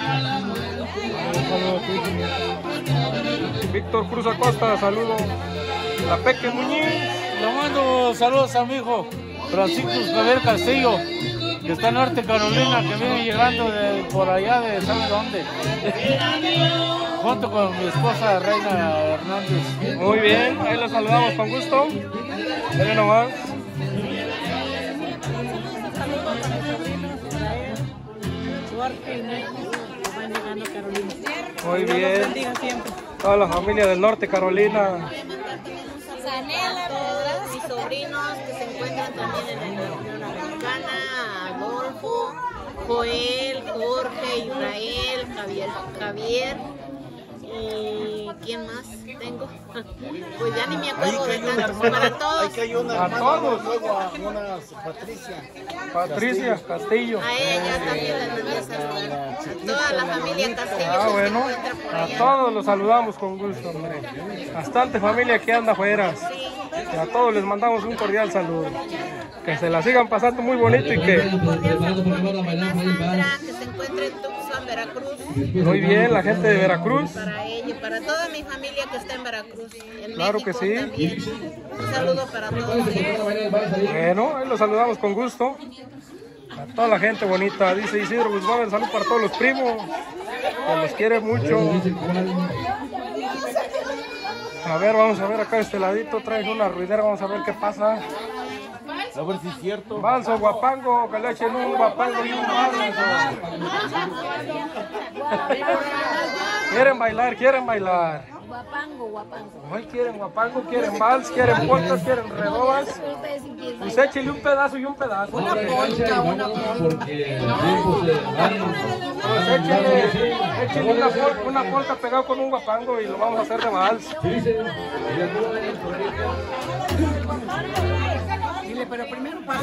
Víctor Cruz Acosta, saludo. La Peque Muñiz. Le mando saludos a mi hijo Francisco Javier Castillo, que está en Norte Carolina, que viene llegando de por allá de ¿sabe dónde? Junto con mi esposa Reina Hernández. Muy bien, ahí los saludamos con gusto. Miren nomás. Muy bien. Toda la familia del Norte Carolina. Mis sobrinos que se encuentran también en la Unión Americana, Adolfo, Joel, Jorge, Israel, Javier, Javier y ¿quién más tengo? Pues ya ni me acuerdo de tantos, para todos. A todos. una Patricia. Patricia Castillo. A ella también les mandé saludos. A toda la familia Castillo Ah, que bueno, se encuentra por a allá. todos los saludamos con gusto, hombre. Bastante familia que anda afuera. Y a todos les mandamos un cordial saludo. Que se la sigan pasando muy bonito y que... Sandra, que se encuentra en Tucson, Veracruz. Muy bien, la gente de Veracruz. Para ella y para toda mi familia que está en Veracruz. En Claro México que sí. también. Un saludo para todos. Bueno, ahí los saludamos con gusto. A toda la gente bonita. Dice Isidro Guzmán, salud para todos los primos. Que los quiere mucho. A ver, vamos a ver acá este ladito. Trae una ruidera, vamos a ver qué pasa. A ver si es cierto. Balso, guapango, que le echen un guapango y un balso. Quieren bailar, quieren bailar. Guapango, guapango. Hoy quieren guapango, quieren vals, quieren polcas, quieren redobas. Pues échale un pedazo y un pedazo. Una polca, una polca. Porque el tiempo se va. Pues échale, échale una, pol, una polca pegado con un guapango y lo vamos a hacer de vals. Pero primero pasa.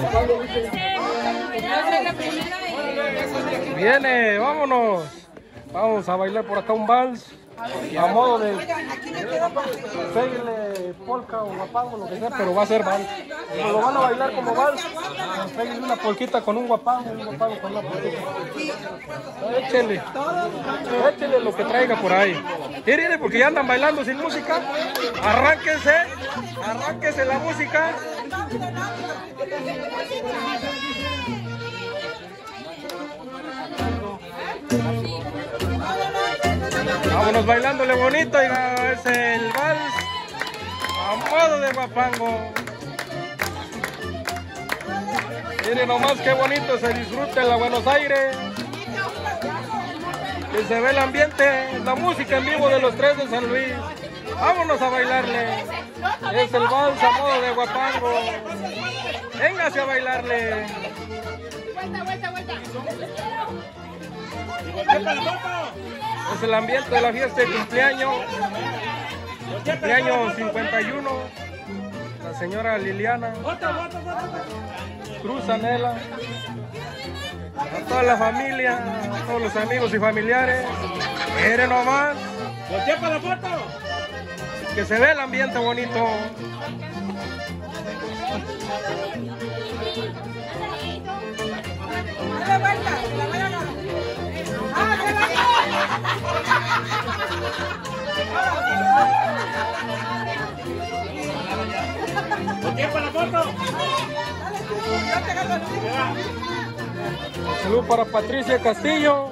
Viene, vámonos. Vamos a bailar por acá un vals. A modo de peguele polka o guapango, lo que sea, pero va a ser vals. Como lo van a bailar como vals, peguele una polquita con un guapango, un guapango con una polquita. Échele, échele lo que traiga por ahí. Mire, mire, porque ya andan bailando sin música. Arránquense, arránquense la música. Vámonos bailándole bonito, oiga, es el vals a modo de guapango. Miren nomás qué bonito se disfruta en la Buenos Aires. Y se ve el ambiente, la música en vivo de los tres de San Luis. Vámonos a bailarle. Es el vals a modo de guapango. Véngase a bailarle. Vuelta, vuelta, vuelta. Es el ambiente de la fiesta de cumpleaños. Cumpleaños cincuenta y uno. La señora Liliana Cruz Anela. A toda la familia, a todos los amigos y familiares. Miren nomás. ¡Voltea para la foto! que se ve el ambiente bonito. para la foto! Salud para Patricia Castillo.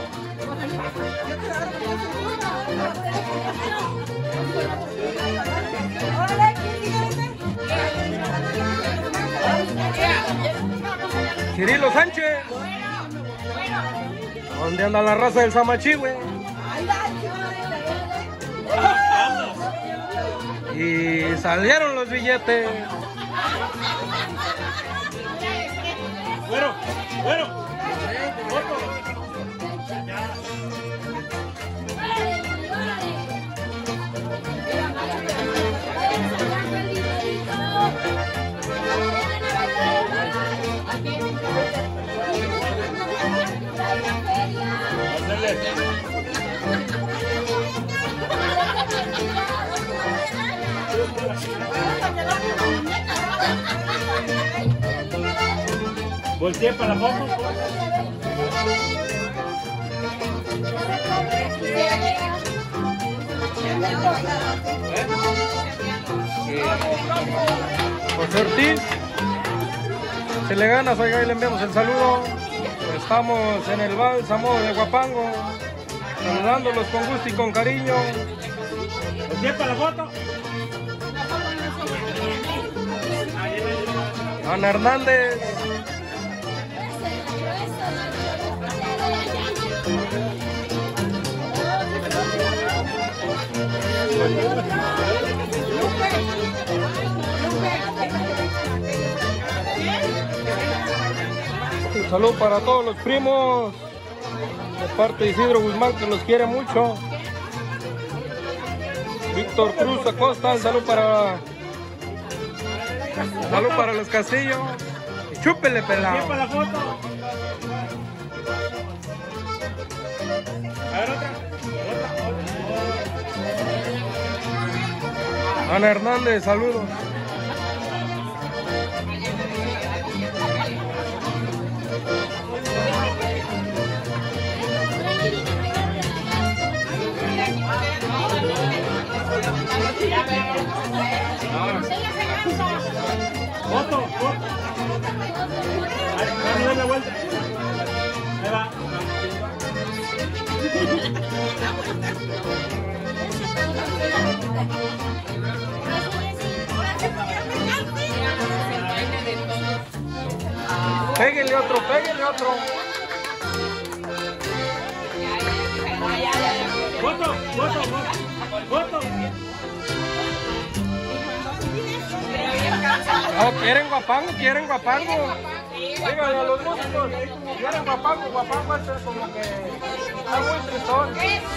Cirilo Sánchez. ¿Dónde anda la raza del Samachihue? Y salieron los billetes. Bueno, bueno. Volteé para la foto. José Ortiz, se le gana, oiga, y le enviamos el saludo. Estamos en el Bálsamo de Huapango, saludándolos con gusto y con cariño. Volteé para la foto. Ana Hernández. Un saludo para todos los primos de parte de Isidro Guzmán, que los quiere mucho. Víctor Cruz Acosta, un saludo para salud para los Castillos. Y chúpele, pelado. Para la foto. A ver, otra. Ana Hernández, saludos. Foto, foto. Vamos a dar la vuelta. Ahí va. Péguenle otro, péguenle otro. Foto, foto, foto. No, quieren Huapango, quieren Huapango. Díganle a los músicos, quieren Huapango, Huapango es como que está muy tristón.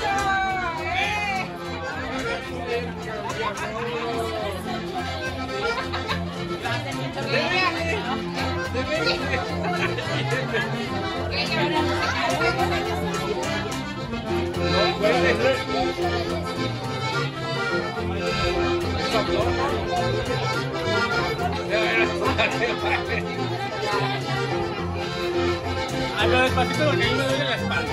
Hablo despacito porque a mí me duele la espalda.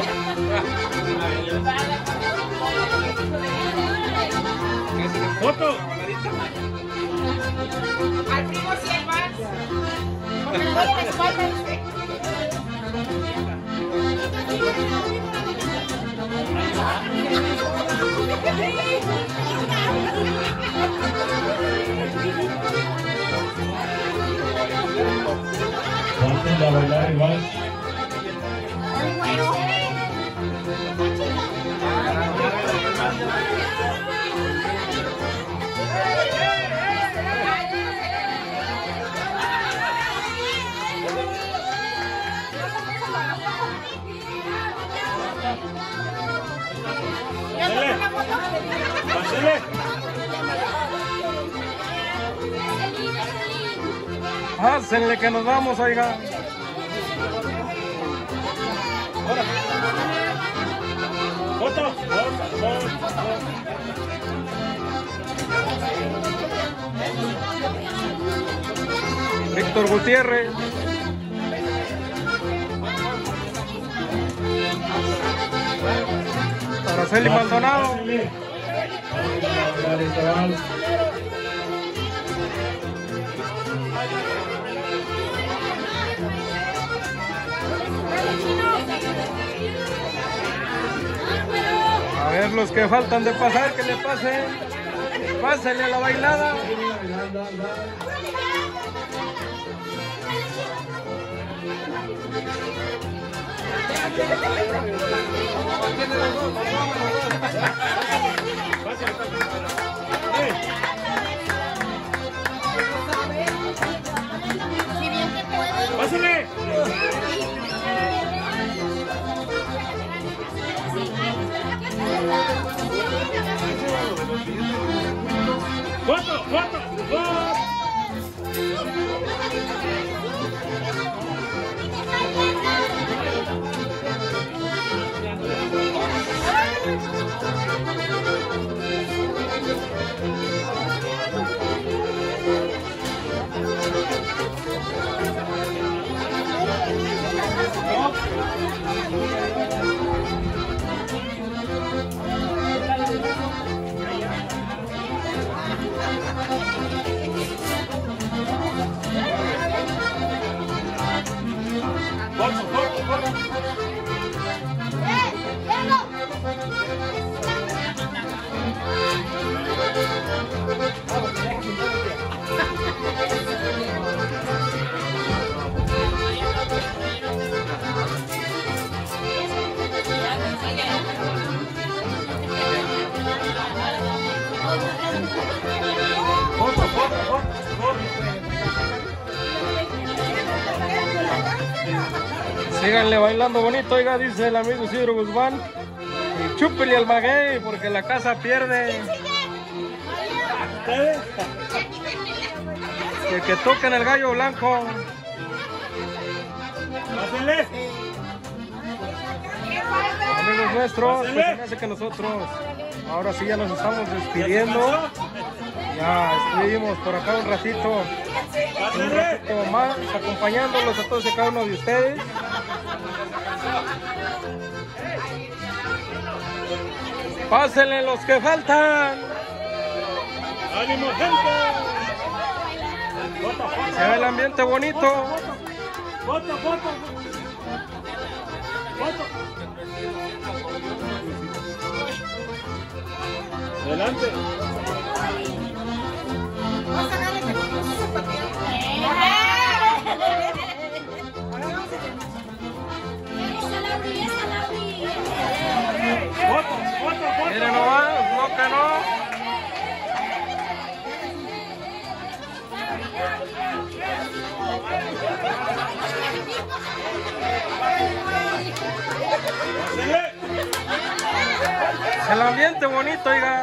Foto. Al primo sí el más. Me duele la espalda. Vamos a bailar igual. Pásale. Hácenle que nos vamos, oiga. Foto. Foto. Víctor Gutiérrez. Araceli Maldonado. A ver los que faltan de pasar, que le pasen. Pásenle a la bailada. ¡Pásale! ¡Foto! ¡Foto! ¡Foto! Síganle bailando bonito, oiga, dice el amigo Isidro Guzmán. Y chúpele al maguey porque la casa pierde. Y el que toquen el gallo blanco. ¡Pásenle! Amigos nuestros, pues se me hace que nosotros ahora sí ya nos estamos despidiendo. Ya estuvimos por acá un ratito, un ratito más, acompañándolos a todos y cada uno de ustedes. Pásenle los que faltan. ¡Ánimo, gente! Se ve el ambiente bonito. ¡Foto, foto! ¡Foto! ¡Adelante! ¡Foto, foto, foto! Miren nomás, no que no. El ambiente bonito, oiga.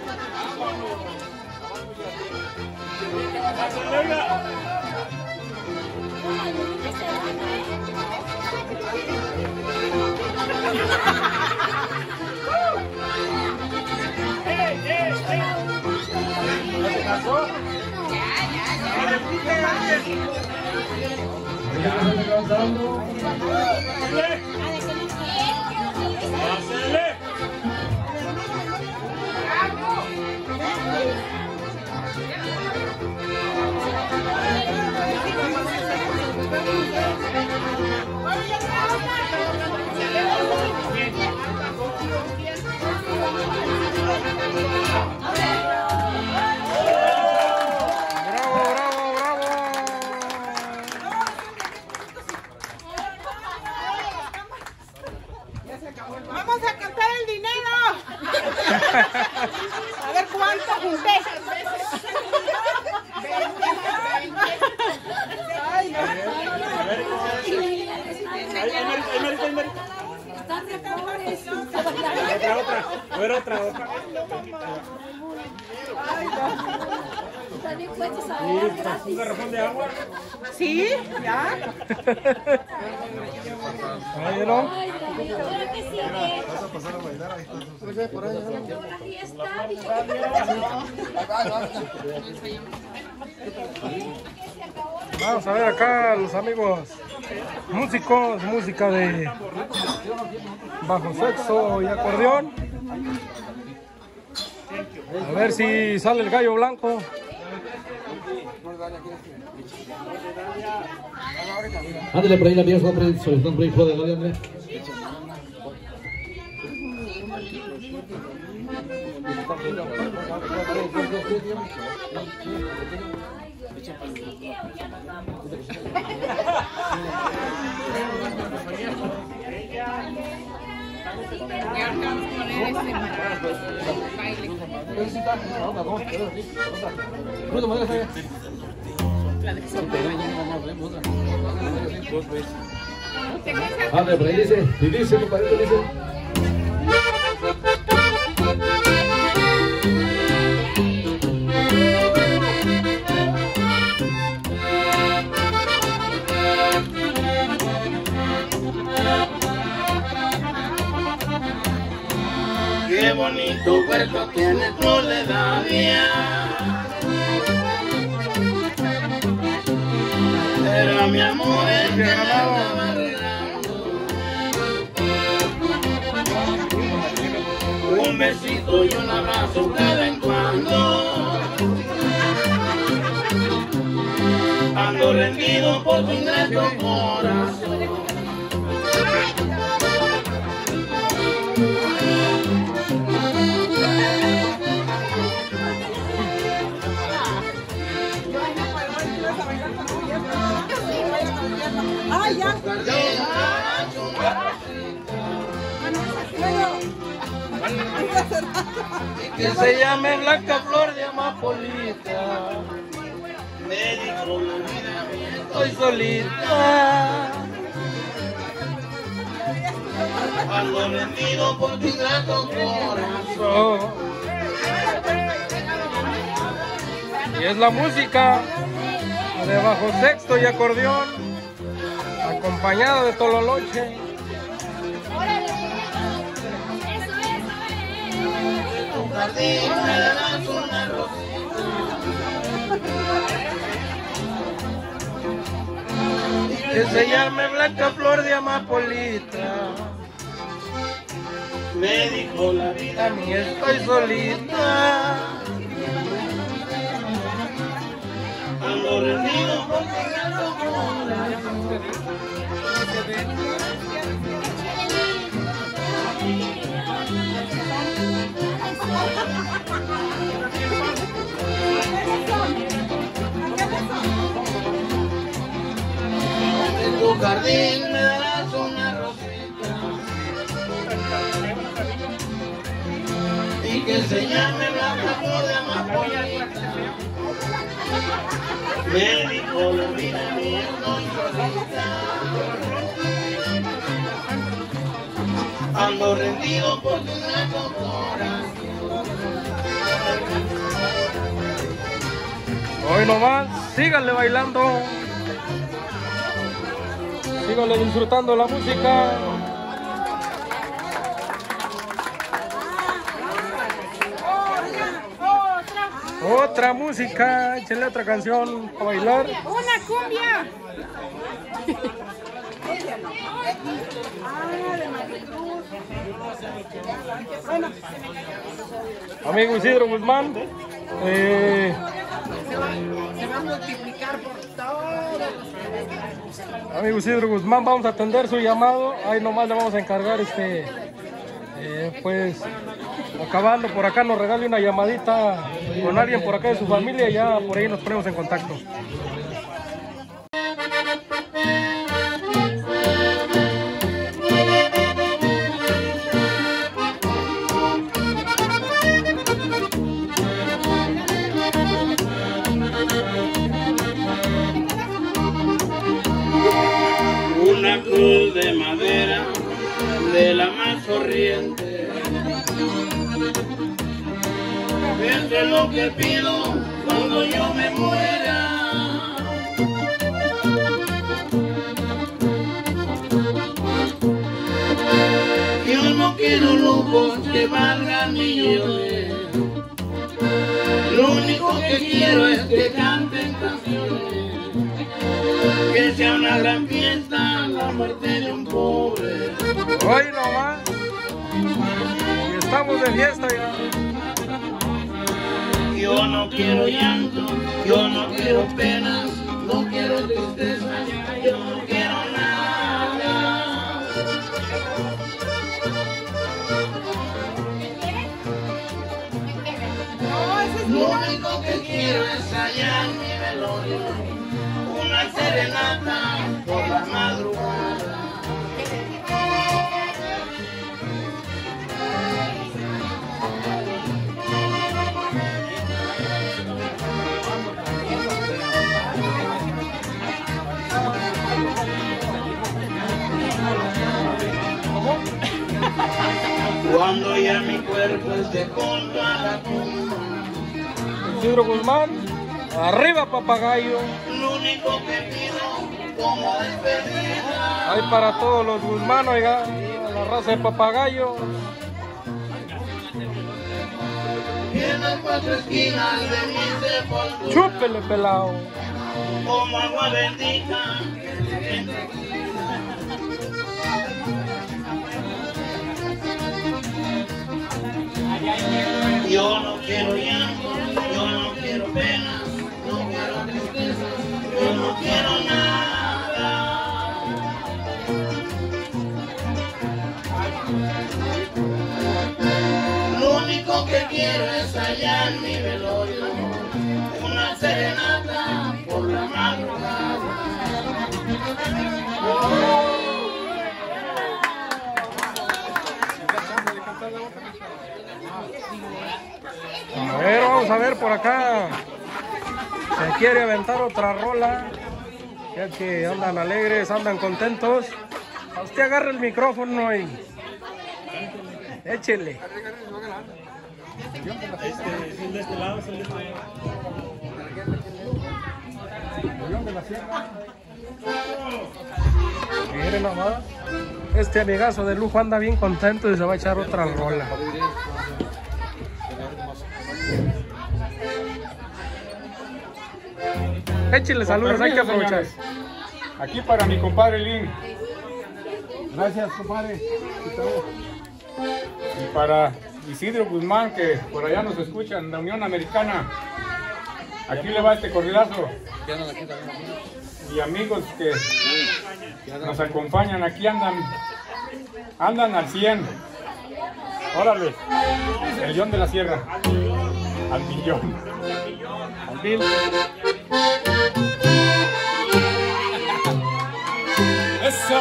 ¡Pásale! Bravo, bravo, bravo. Vamos a cantar el dinero. A ver cuánto junté. Ay, no. Otra, otra. A ver, otra, otra. Ay, no. ¿Un garrafón de agua? Sí, ya. Ahí, ¿no? Vas a pasar a bailar ahí. Por ahí, Vamos a ver acá los amigos músicos, música de bajo sexo y acordeón. A ver si sale el gallo blanco. Ándale por ahí la vieja, hombre, solicitando por ahí, joder, dale, hombre. Ándale por ahí, dice, y dice, compadre, dice. Qué bonito cuerpo tiene Toledadia, pero mi amor es que la andaba arreglando. Un besito y un abrazo cada en cuando, ando rendido por tu ingrato corazón. ¡Ay, ya! Que se llame Blanca Flor de Amapolita. Me dijo la vida mía, estoy solita. Ando rendido por tu ingrato corazón. Y es la música de bajo sexto y acordeón, acompañada de tololoche. Tu jardín me darás una rosita, que se llame Blanca Flor de Amapolita. Me dijo la vida mía, estoy solita. Ando rendido por tu ingrato corazón. En tu jardín me darás una rosita, y que se llame Blanca Flor de Amapolita. Me dijo la vida mía, estoy solita. Ando rendido por tu ingrato corazón. Hoy nomás, síganle bailando, síganle disfrutando la música. Otra música, échenle otra canción para bailar. ¡Una cumbia! Amigo Isidro Guzmán, eh, Se va a multiplicar por todos. amigo Isidro Guzmán, vamos a atender su llamado. Ahí nomás le vamos a encargar, este, eh, pues, acabando por acá, nos regale una llamadita con alguien por acá de su familia y ya por ahí nos ponemos en contacto. Una cruz de madera de la más corriente, es de lo que pido cuando cuando yo me muera. Yo no quiero lujos que valgan millones. Lo único que quiero es que canten canciones, que sea una gran fiesta la muerte de un pobre. Hoy nomás, y estamos de fiesta ya. Yo no quiero llanto, yo no quiero penas, no quiero tristeza, yo no quiero nada. Lo único que quiero es hallar mi velorio, una serenata por la madrugada. Cuando ya mi cuerpo esté junto a la tumba, Isidro Guzmán, arriba papagayo. lo único que pido como despedida. Hay para todos los Guzmán, oiga, la raza de papagayo. En las cuatro esquinas de mi sepultura, Chúpele pelao. como agua bendita. Yo no quiero llanto, yo no quiero penas, no quiero tristeza, yo no quiero nada. Lo único que quiero es hallar mi velorio, una serenata por la madrugada. A ver, vamos a ver por acá. Se quiere aventar otra rola. Ya que andan alegres, andan contentos. A usted agarra el micrófono y échele. Este, de este lado, es el de este lado. Miren nomás. Este amigazo de lujo anda bien contento y se va a echar otra rola. Échale saludos, hay que aprovechar. Aquí para mi compadre Lin. Gracias, compadre. Y para Isidro Guzmán, que por allá nos escucha en la Unión Americana. Aquí le va este corridazo. Y amigos que nos acompañan, aquí andan, andan al cien. Órale, el León de la Sierra. Al millón. Al mil. ¡Eso!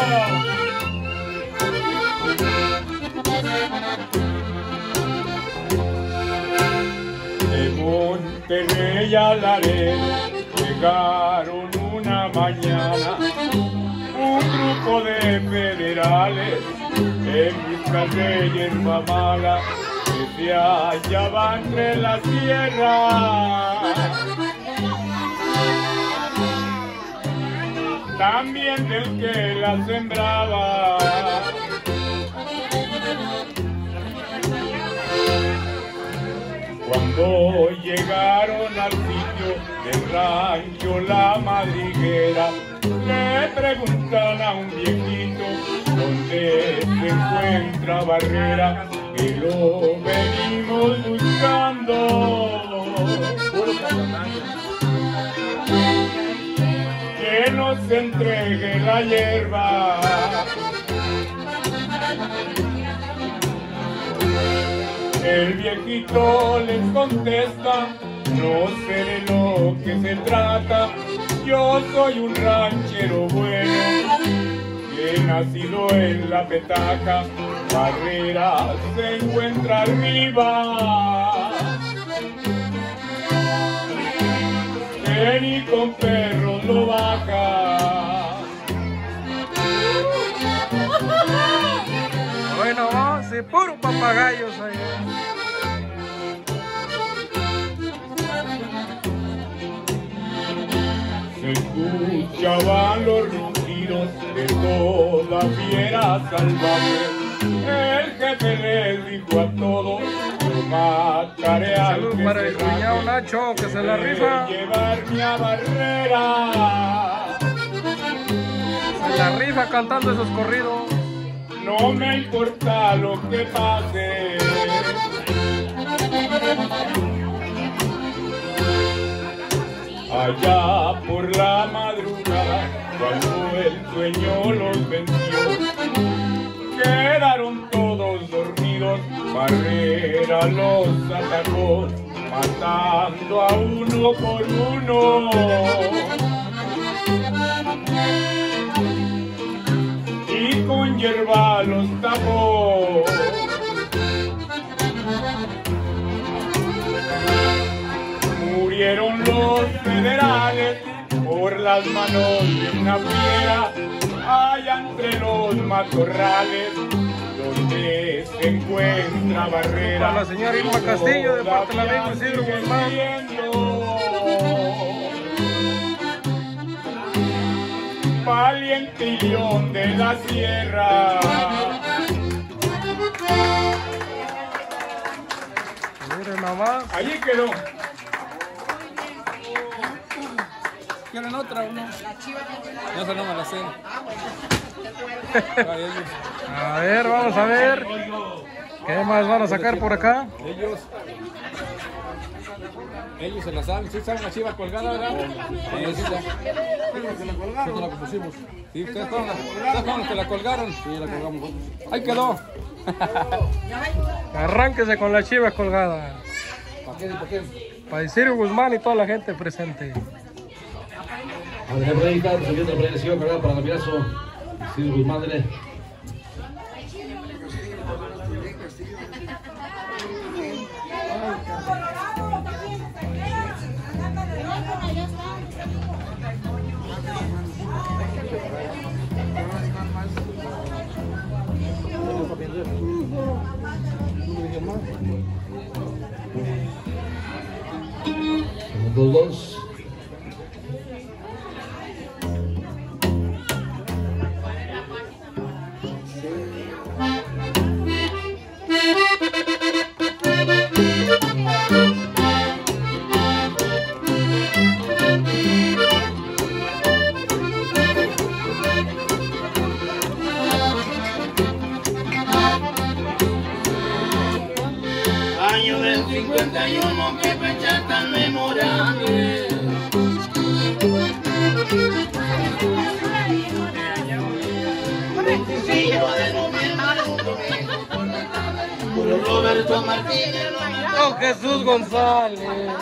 De Monterrey a Laredo llegaron una mañana un grupo de federales en busca de hierba mala que se hallaba entre la sierra. También del que la sembraba. Cuando llegaron al sitio del rancho La Madriguera, le preguntan a un viejito dónde se encuentra Barrera, que lo venimos buscando. Que nos entregue la hierba. El viejito les contesta, no sé de lo que se trata, yo soy un ranchero bueno, que nacido en la petaca, Barrera se encuentra arriba. Que ni con perros lo baja. Bueno, vamos, sí, puro papagayos ahí. escuchaban los rugidos de toda fiera salvaje. El jefe les dijo a todos: yo mataré al Salud que para se el cuñado Nacho, que se la rifa. Llevarme a Barrera. Se la rifa cantando esos corridos. No me importa lo que pase. Allá por la madrugada, cuando el sueño los venció, quedaron todos dormidos. Barrera los atacó, matando a uno por uno. Y con hierba los tapó. Murieron los federales por las manos de una fiera, allá entre los matorrales donde se encuentra Barrera. Para la señora Irma Castillo, de parte del amigo Isidro Guzmán. Valiente y león de la sierra. Miren nomás. Allí quedó. ¿Quieren otra o no? No, esa no me la sé. A ver, vamos a ver. ¿Qué más van a sacar por acá? Ellos. Ellos se la saben, sí saben la chiva colgada, ¿verdad? Sí, sí, sí, la colgaron. Sí, la pusimos. Sí, ustedes fueron, ustedes fueron los que la colgaron. Sí, la colgamos. Ahí quedó. Arránquese con la chiva colgada. ¿Para qué? ¿Para qué? Para Isidro Guzmán y toda la gente presente. A ver, por ahí está, subiendo la chiva colgada para el amigazo Isidro Guzmán, dele. Dos, dos. Año del cincuenta y uno, qué fecha tan memorable. veinticinco de noviembre, Julio Roberto Martínez. ¡Oh, Jesús González!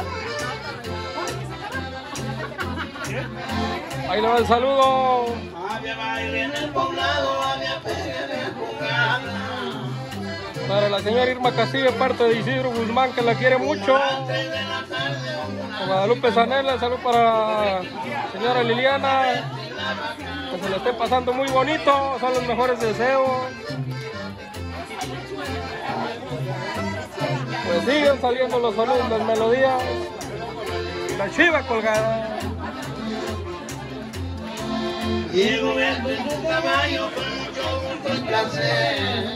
Ahí le va el saludo. Había baile en el poblado, había feria de jugada. Para la señora Irma Castillo, parte de Isidro Guzmán, que la quiere mucho. A Guadalupe Zanella, salud para la señora Liliana. Que se le esté pasando muy bonito, son los mejores deseos. Pues siguen saliendo los saludos, las melodías. La chiva colgada. Diego Berto en su caballo con mucho gusto y placer.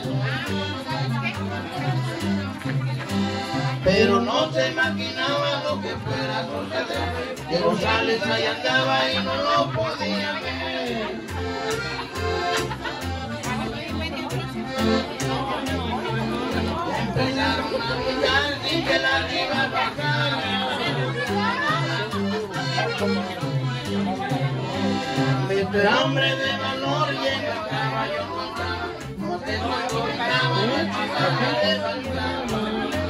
Pero no se imaginaba lo que fuera a suceder. Que González ahí andaba y no lo podía ver. Empezaron a gritar sin que la riva bajara. Este hombre de valor y en el caballo montaba. No te lo cortaba, la chiva le levantaba.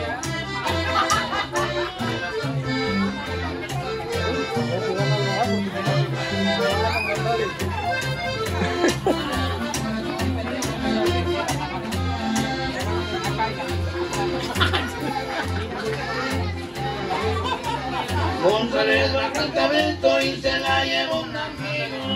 González va al campamento y se la llevó un amigo.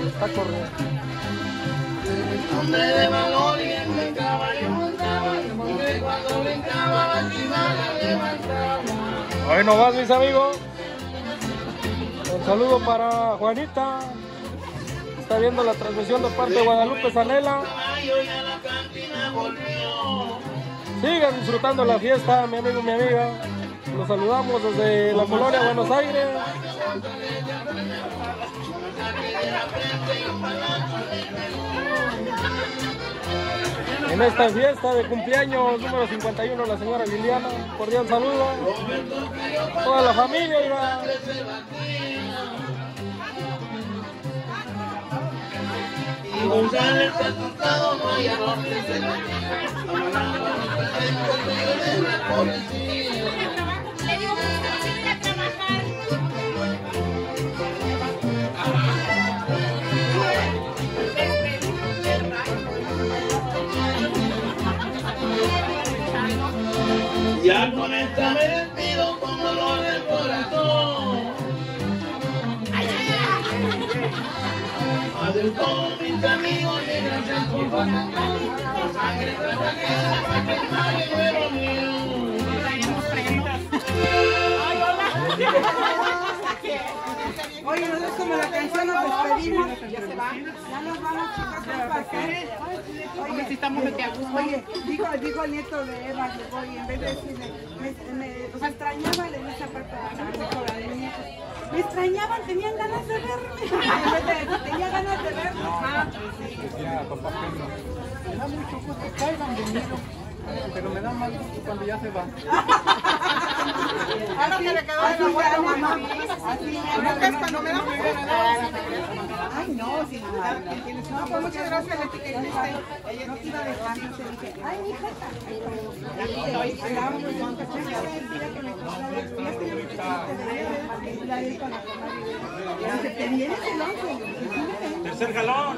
Está corriendo. Hombre de valor y en el caballo montaba, porque cuando brincaba la esquina la levantaba. Ahí nomás, mis amigos. Un saludo para Juanita. Está viendo la transmisión de parte de Guadalupe Zanela. Sigan disfrutando la fiesta, mi amigo, mi amiga. Los saludamos desde la colonia Buenos Aires. En esta fiesta de cumpleaños número cincuenta y uno, la señora Liliana, cordial saludo. Toda la familia iba. Y González asustado no hay error que se lo ya con esta me despido con dolor del corazón. Adiós todos mis amigos y gracias por pasar. Sangre tras guerra para que nadie me lo mío. Oye, nosotros como la canción nos despedimos. Ya se va. Ya nos vamos, chicas, para acá. Oye, si estamos metidos. Oye, dijo, dijo el nieto de Eva, llegó y en vez de decirle, me, me, o sea, extrañaba, le dice aparte de la canción a los nietos. Me extrañaban, tenían ganas de verme. En vez de decir, tenía ganas de verme. Ah, Ya, papá, me da mucho gusto que hayan venido, pero me da más gusto cuando ya se va. así le quedó de la buena mamá. Así, es cuando me da un ay, no, si no, pues muchas gracias, Leti, que hiciste. No te iba a dejar, no te dije, ay, mi hija. Andábamos en un café, mira que me encontré, te vienes el once. Tercer galón.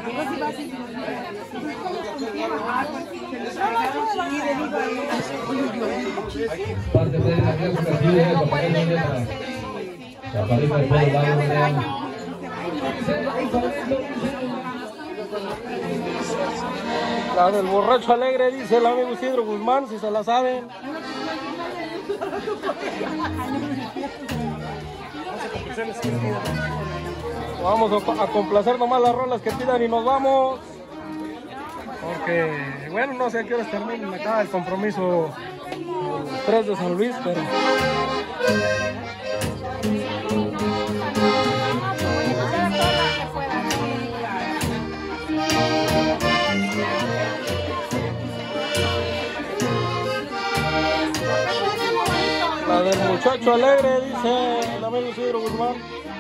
Parte de la clase de la familia la pareja de todos lados de año. La del borracho alegre, dice el amigo Isidro Guzmán, si se la saben. Vamos a, a complacer nomás las rolas que pidan y nos vamos. Porque, bueno, no sé a qué horas termina, me acaba el compromiso el tres de San Luis, pero... La del muchacho alegre, dice el amigo Isidro Guzmán.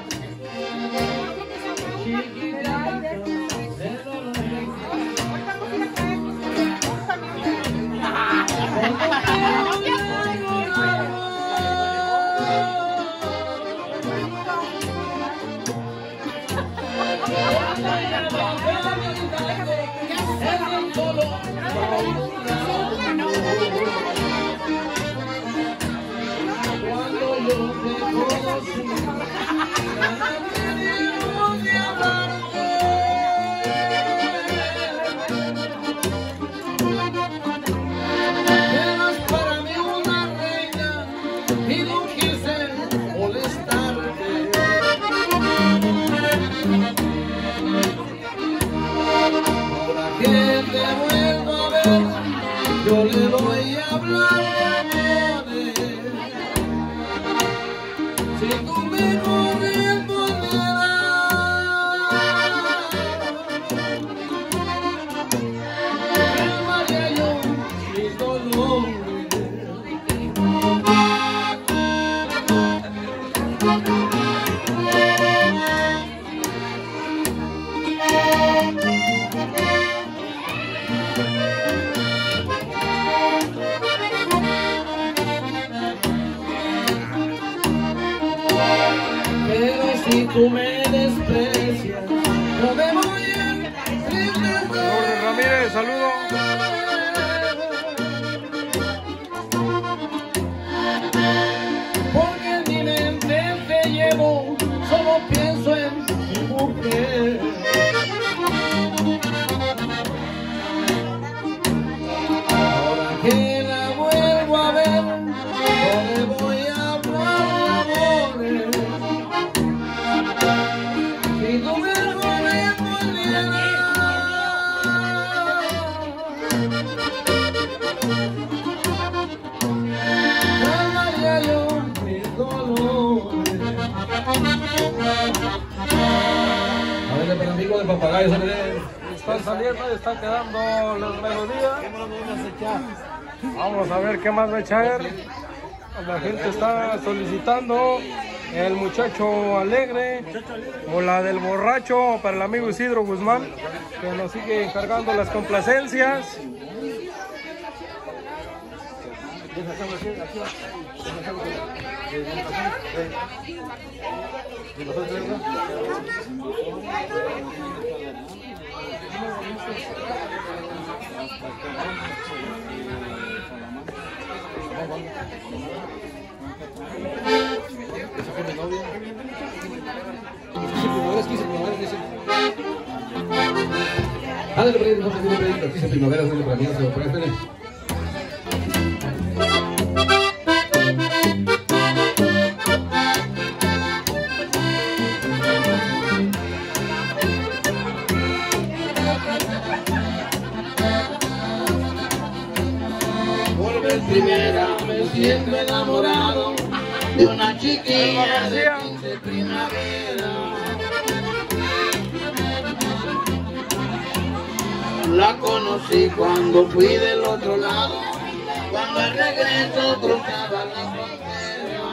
Yo le voy a hablar de amores. Si tú me corresponderás, calmaría yo mi dolor. Si tú me desprecias, no me voy a Lourdes Ramírez, saludo. porque en mi mente te llevo, solo pienso en mi mujer. y no me podemos olvidar. Calmaría yo mis dolores. A ver, para amigos de papagayo, sale. Están saliendo y están quedando las melodías. Vamos a ver qué más va a echar. La gente está solicitando el muchacho alegre o la del borracho para el amigo Isidro Guzmán, que nos sigue encargando las complacencias. Ándale, por ahí, no se tiene pedito. Quince primaveras, ándale para mí, no se lo puede hacer. Por vez primera me siento enamorado de una chiquilla de quince primavera. La conocí cuando fui del otro lado, cuando al regreso cruzaba la frontera.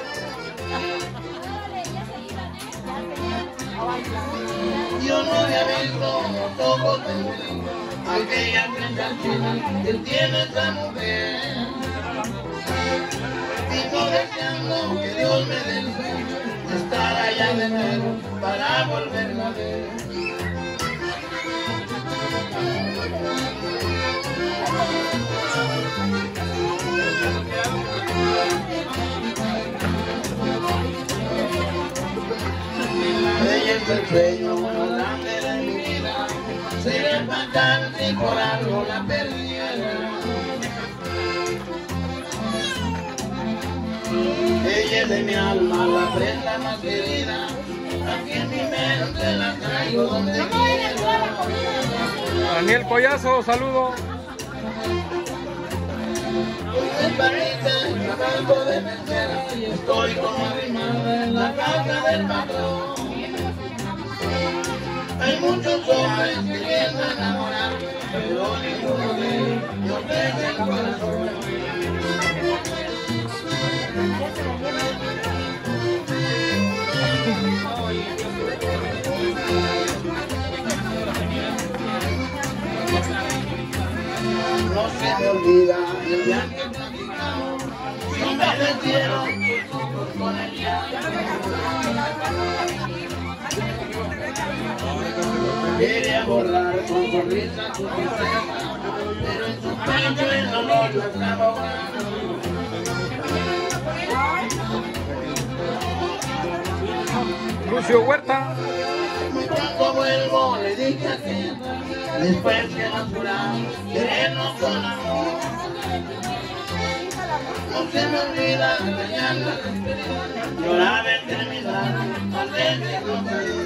Yo no había visto los ojos de él, aquella frente china que tiene esa mujer. Sigo deseando que Dios me dé el sueño de estar allá de nuevo para volverla a ver. Ella es el sueño más grande de mi vida, sería fatal si por algo la perdiera. Ella es de mi alma, la prenda más querida, aquí en mi mente la traigo donde quiera. Daniel Collazo, saludo. Parita, trabajo de mesera y estoy como arrimada en la casa del patrón. Hay muchos hombres queriendo enamorarme, pero ninguno de ellos me ofrece el corazón. No se me olvida el día que platicamos, no me metieron tus ojos con el diablo. Quería borrar con sonrisa tu tristeza, pero en su pecho el dolor la estaba ahogando. Lucio Huerta. Muy pronto vuelvo, le dije a ti, después que nos juramos querernos con amor. No se me olvida extrañar la despedida, lloraba en terminar, al ver que no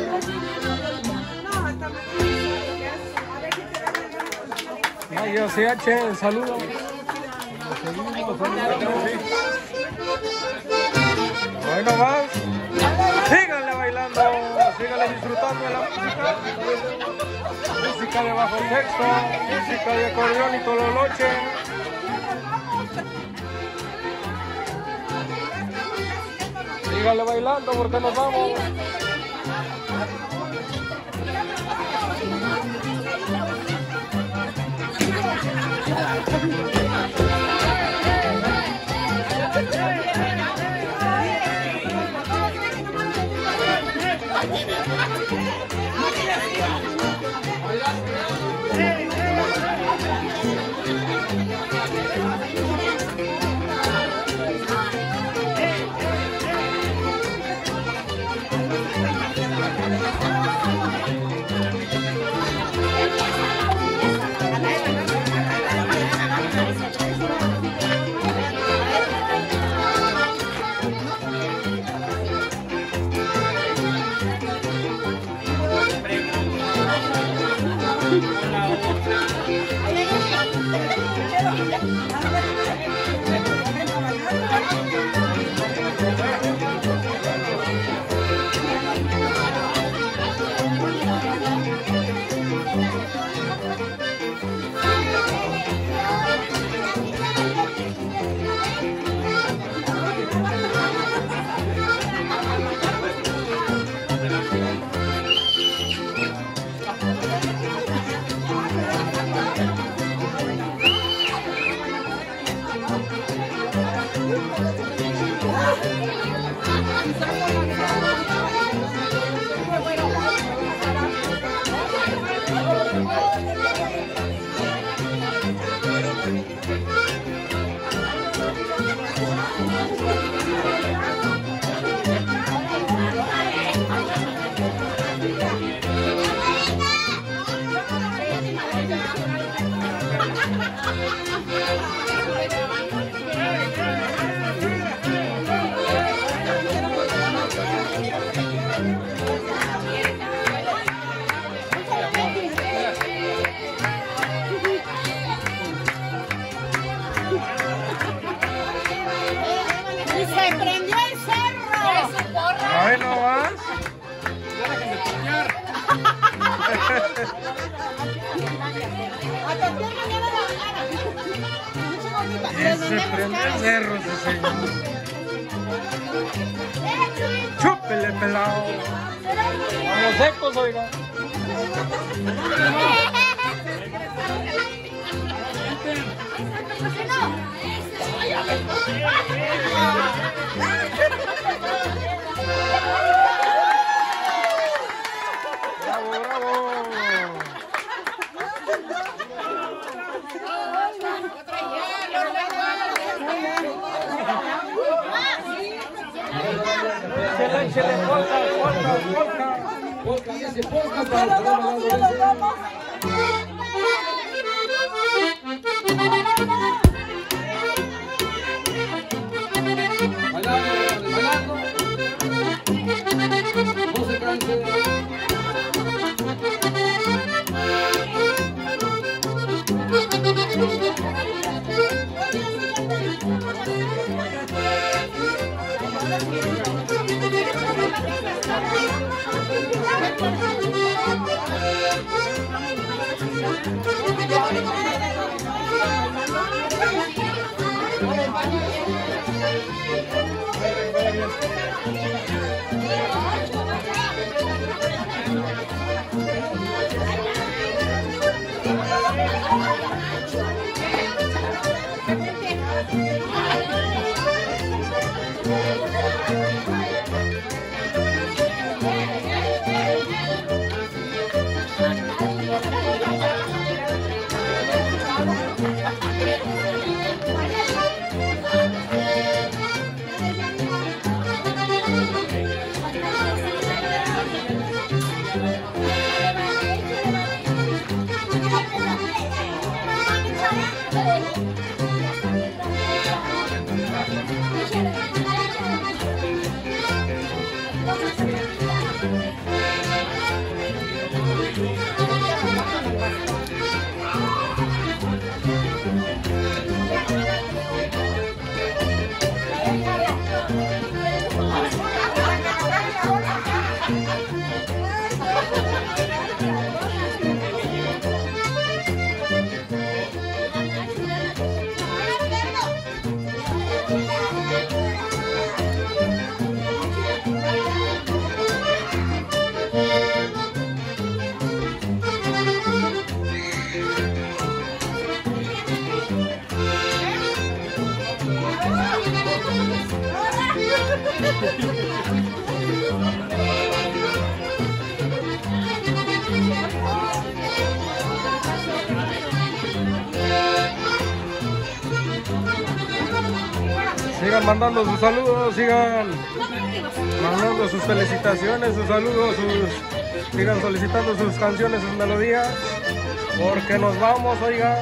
te Ay, yo C H, saludo. Ahí nomás. Síganle bailando, síganle disfrutando de la música. Música de bajo texto, música de acordeón y tololoche. Síganle bailando porque nos vamos. Se prende el cerro, ese señor. Chúpele, pelado. Vamos secos, oiga. Bravo, bravo. Chele, chele, polka, polka, polka. Polka, dice polka para el programa de la Bailando, bailando. No se canse. Sigan mandando sus saludos, sigan mandando sus felicitaciones, sus saludos, sus, sigan solicitando sus canciones, sus melodías, porque nos vamos, oigan.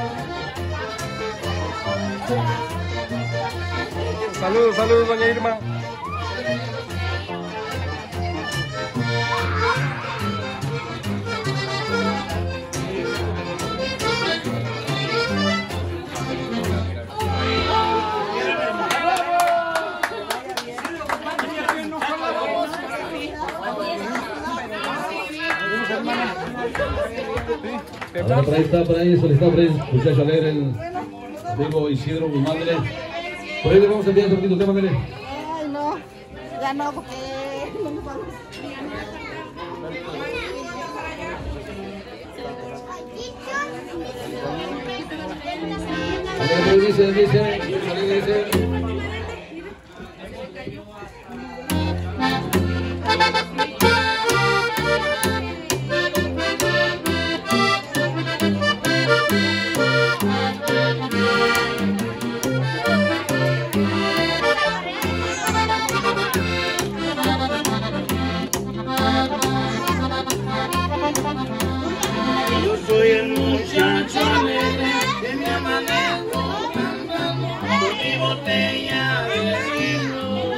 Saludos, saludos, doña Irma. Ahora por ahí está, por ahí solicitado por ahí, muchacho alegre, el amigo Isidro Guzmán, mire. Por ahí le vamos a enviar un poquito de tema, mire. Ay, no, ya no, porque no nos vamos. A ver, pues dice, dice, dice. Yo soy el muchacho alegre que me amanezco cantando con mi botella de vino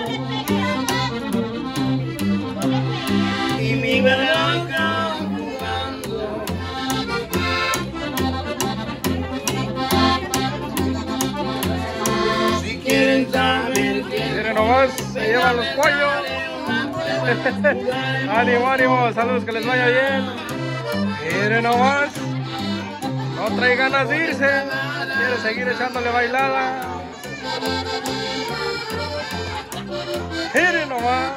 y mi berraca jugando. Si quieren saber quién, Miren nomás, se llevan los pollos. Ánimo, ánimo, saludos, que les vaya bien. Miren nomás, no trae ganas de irse, quiere seguir echándole bailada. Miren nomás.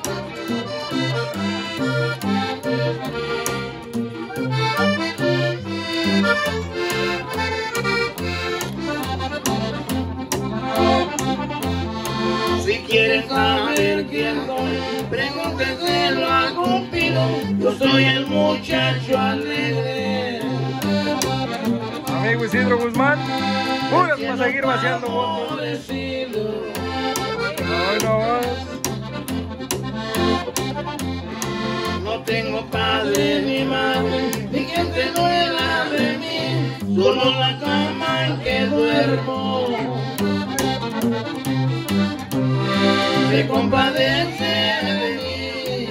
si quieren saber quién soy, pregúntenselo a Cupido. Yo soy el muchacho alegre. Amigo Isidro Guzmán, puras para seguir vaciando votos. Ay, no más. No tengo padre ni madre, ni quien se duela de mí, solo la cama en que duermo se compadece de mí.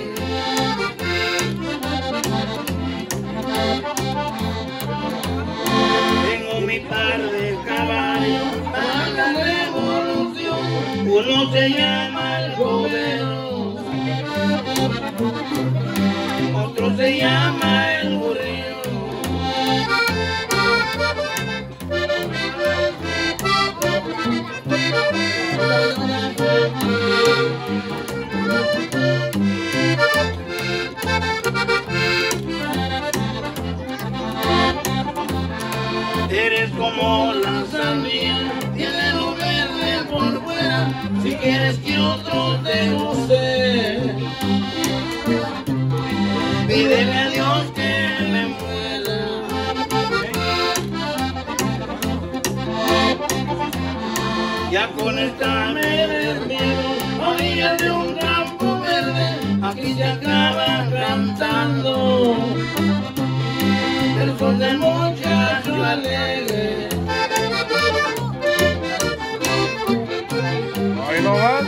Tengo mi par de caballos para la revolución, uno se llama el gobierno, otro se llama el burrito. Eres como la sandía, tiene lo verde por fuera, si quieres que otro te guste, pídele a Dios que me muera. Ya con esta me desmiedo, a orillas de un campo verde, aquí se acaba cantando versos de muchacho alegre. Ahí no más.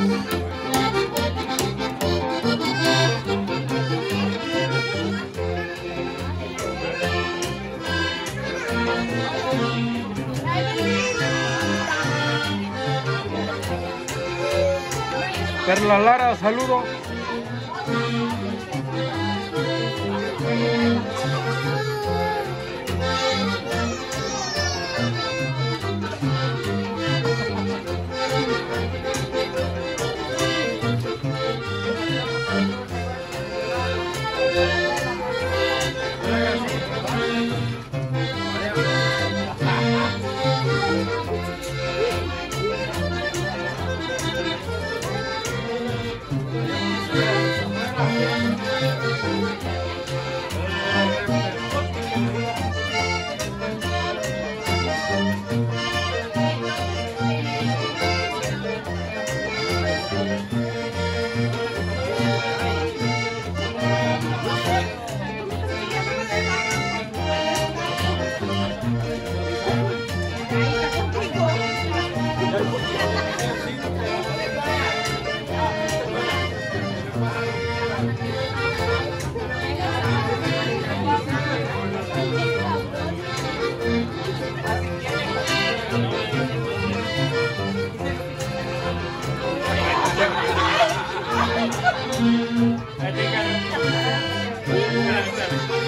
Perla Lara, saludo.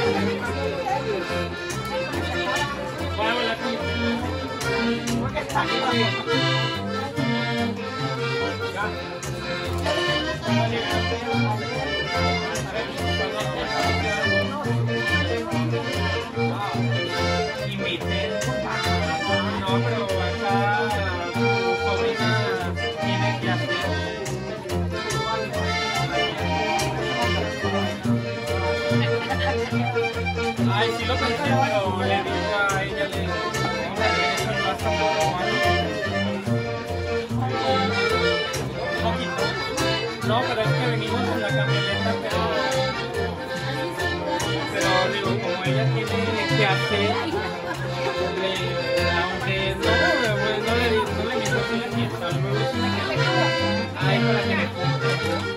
No, pero acá tu sobrina tiene que hacer. Ay, sí lo pensé, pero le digo a ella, le digo, no, eso no va a estar muy mal. Un poquito. No, pero es que venimos en la camioneta, pero... Pero digo, como ella tiene que hacer... Aunque no, no, no le no le miento si le miento, a lo mejor sí me quedé. Ay, para que me cumpla.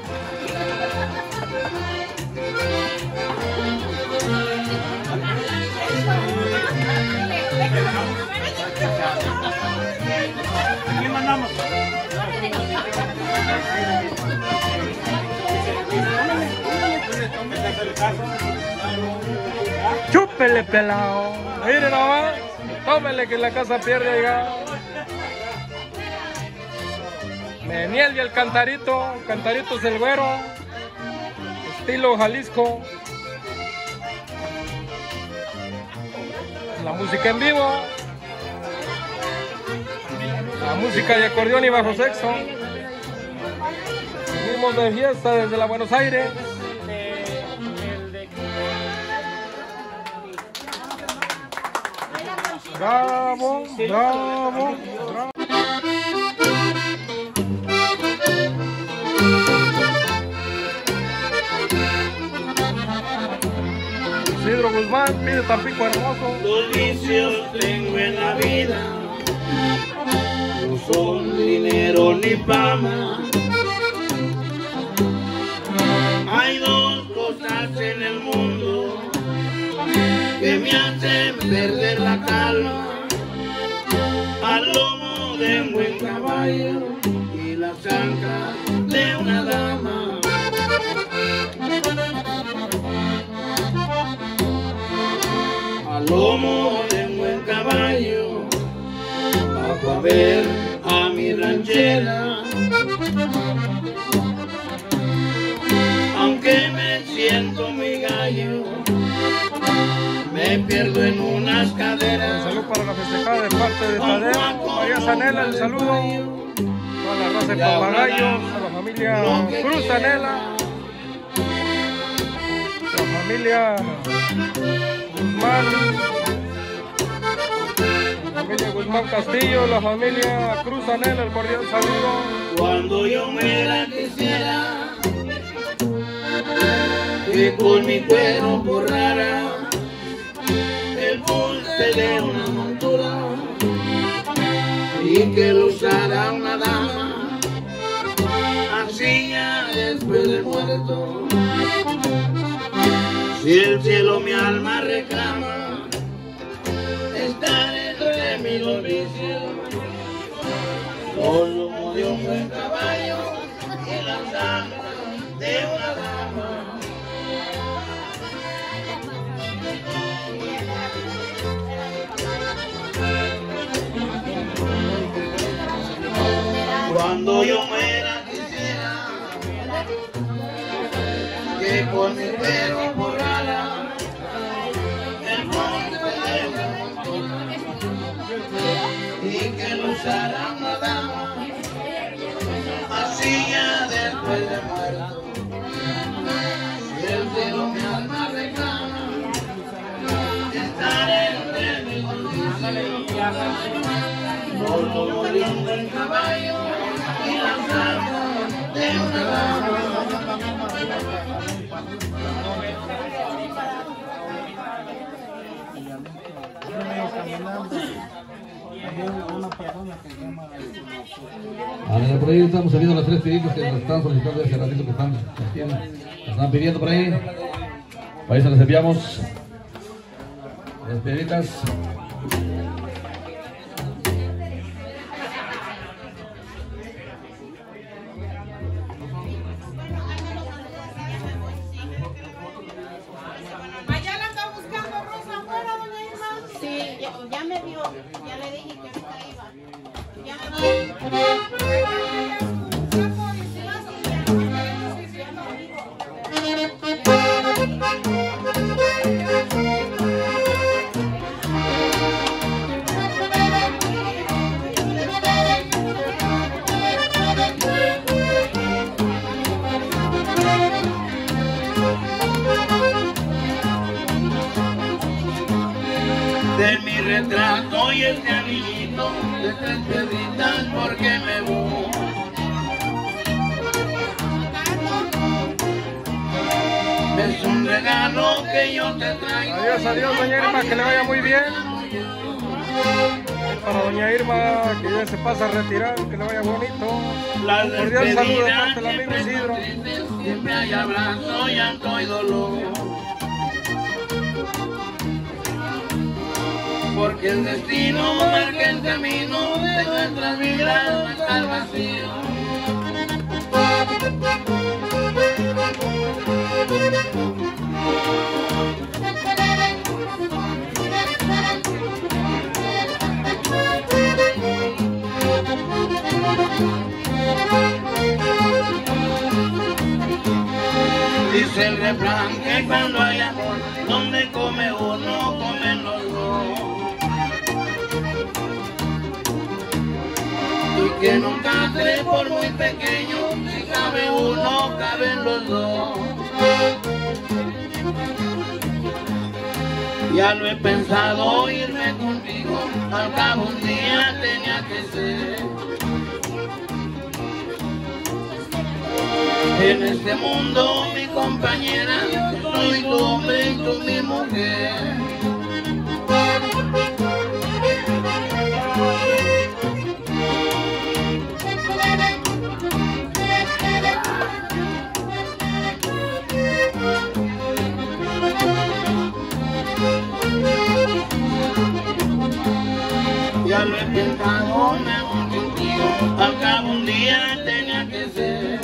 Aquí mandamos. Chúpele, pelado. Mire nomás. Tómele que la casa pierde ya. Meniel y el cantarito. Cantarito es el güero. Estilo Jalisco. La música en vivo. La música de acordeón y bajo sexo. Venimos de fiesta desde la Buenos Aires. Bravo, bravo, bravo. Isidro Guzmán pide Tampico hermoso. Los vicios tengo en la vida no son dinero ni fama. Hay dos cosas en el mundo que me hacen perder la calma: al lomo de un buen caballo y las anclas de una dama. Al lomo de un buen caballo bajo a ver a mi ranchera. Aunque me siento muy gallo, me pierdo en unas caderas. Salud para la festejada de parte de Tadeo, María Sanela, el saludo. Toda la raza de papagayos, a la familia Cruz Sanela, la familia Guzmán, la familia Guzmán Castillo, la familia Cruz Sanela, el cordial saludo. Cuando yo muera quisiera que con mi cuero borrara el fuste de una montura y que lo usara una dama, así ya después de muerto. Si el cielo mi alma reclama, estar entre mil oficios, con lomo de un buen caballo y las anclas de una dama. Cuando yo muera quisiera que con mi pelo borrara el monte de y que lo usara una dama, así ya después de muerto. Si el cielo mi alma reclama, estaré entre mis bondades, solo de un buen caballo y las alas de una dama. Ahora por ahí estamos viendo las tres pedidos que nos están solicitando hace ratito, que están, nos están pidiendo por ahí. Por ahí se las enviamos. Las pediditas. Allá la mijo. Ya le dije que ahorita iba. Ya me voy. De mi retrato y este anillito de tres perritas porque me voy. Es un regalo que yo te traigo. Adiós, adiós, doña Irma, que le vaya muy bien. Para doña Irma, que ya se pasa a retirar, que le vaya bonito. La Un cordial saludo de despedida parte del amigo siempre Isidro. son tristes, siempre hay abrazo, llanto y dolor. Porque el destino marca el camino de nuestras vidas, no está el vacío. Dice el refrán que cuando hay amor, donde come uno, comen los dos. Y que no catre por muy pequeño, si cabe uno, caben los dos. Ya lo he pensado irme contigo, al cabo un día tenía que ser. En este mundo, mi compañera, soy tu hombre y tú mi mujer. Ya lo he pensado, me voy contigo, al cabo un día tenía que ser.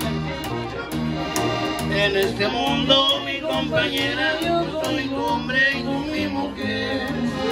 En este mundo, mi compañera, yo soy tu hombre y tú mi mujer.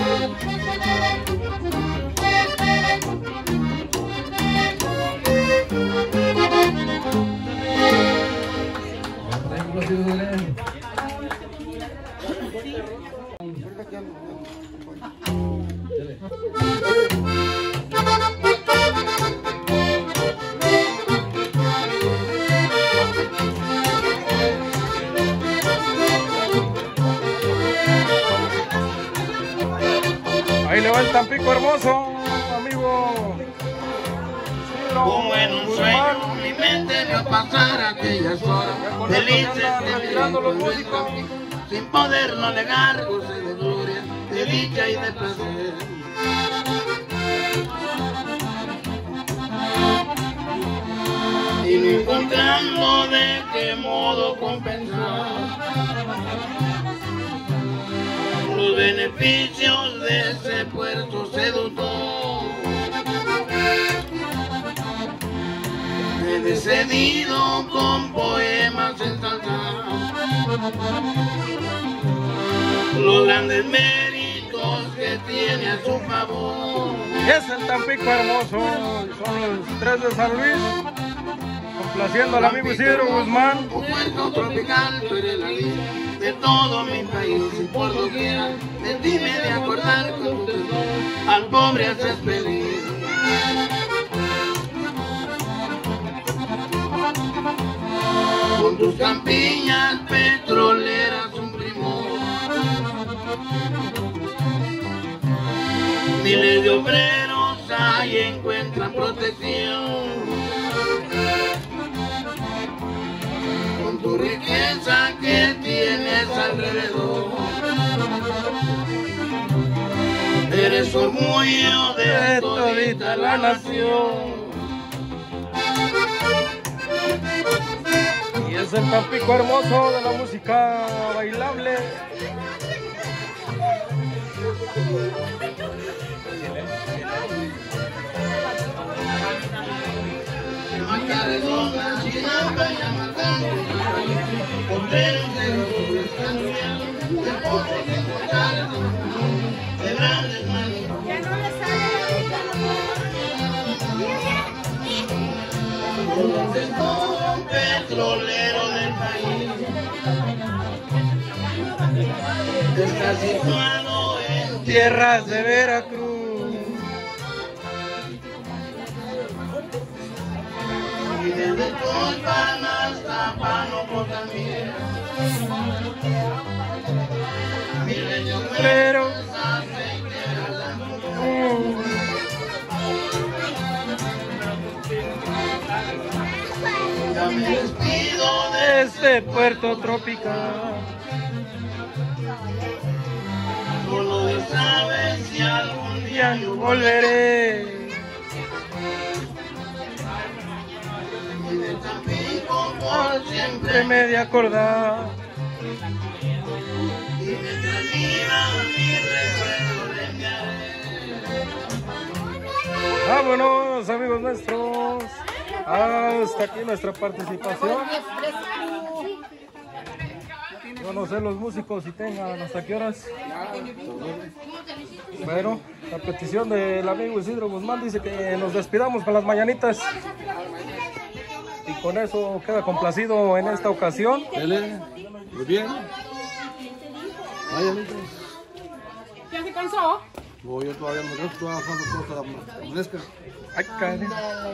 Ahí le va el Tampico hermoso, amigo. Como en un sueño, mi mente vio pasar aquellas horas felices de mi sin poderlo negar, goce de gloria, de dicha y de placer. Y no encontrando de qué modo compensar los beneficios de ese puerto seductor. He decidido con poemas ensalzar los grandes méritos que tiene a su favor. Es el Tampico hermoso, son los tres de San Luis, complaciendo al amigo Isidro Guzmán. Un puerto tropical, tú eres la vida de todo mi país, y por doquiera de ti me de acordar con tu tesoro, al pobre haces feliz. Con tus campiñas petroleras un primor, miles de obreros ahí encuentran protección. Con tu riqueza que tienes alrededor, eres orgullo de todita la nación. Y es el Tampico hermoso de la música bailable. De grandes manos Por el sector petrolero del país. Está situado en tierras de Veracruz. Y desde Tulpan hasta Pánuco también. Milenio Pero ya me despido de de este puerto tropical. solo de saber si algún día yo Volveré. y de Tampico por siempre Siempre me de acordar. y mientras viva mi recuerdo le enviaré. Vámonos, amigos nuestros. Hasta aquí nuestra participación. Yo no sé los músicos si tengan hasta qué horas. Bueno, la petición del amigo Isidro Guzmán dice que nos despidamos con las mañanitas. Y con eso queda complacido en esta ocasión. Dele, muy bien. Vaya, amigos. ¿Ya se cansó? No, yo todavía no, yo estoy trabajando todo hasta la amanezca. Ay, caray.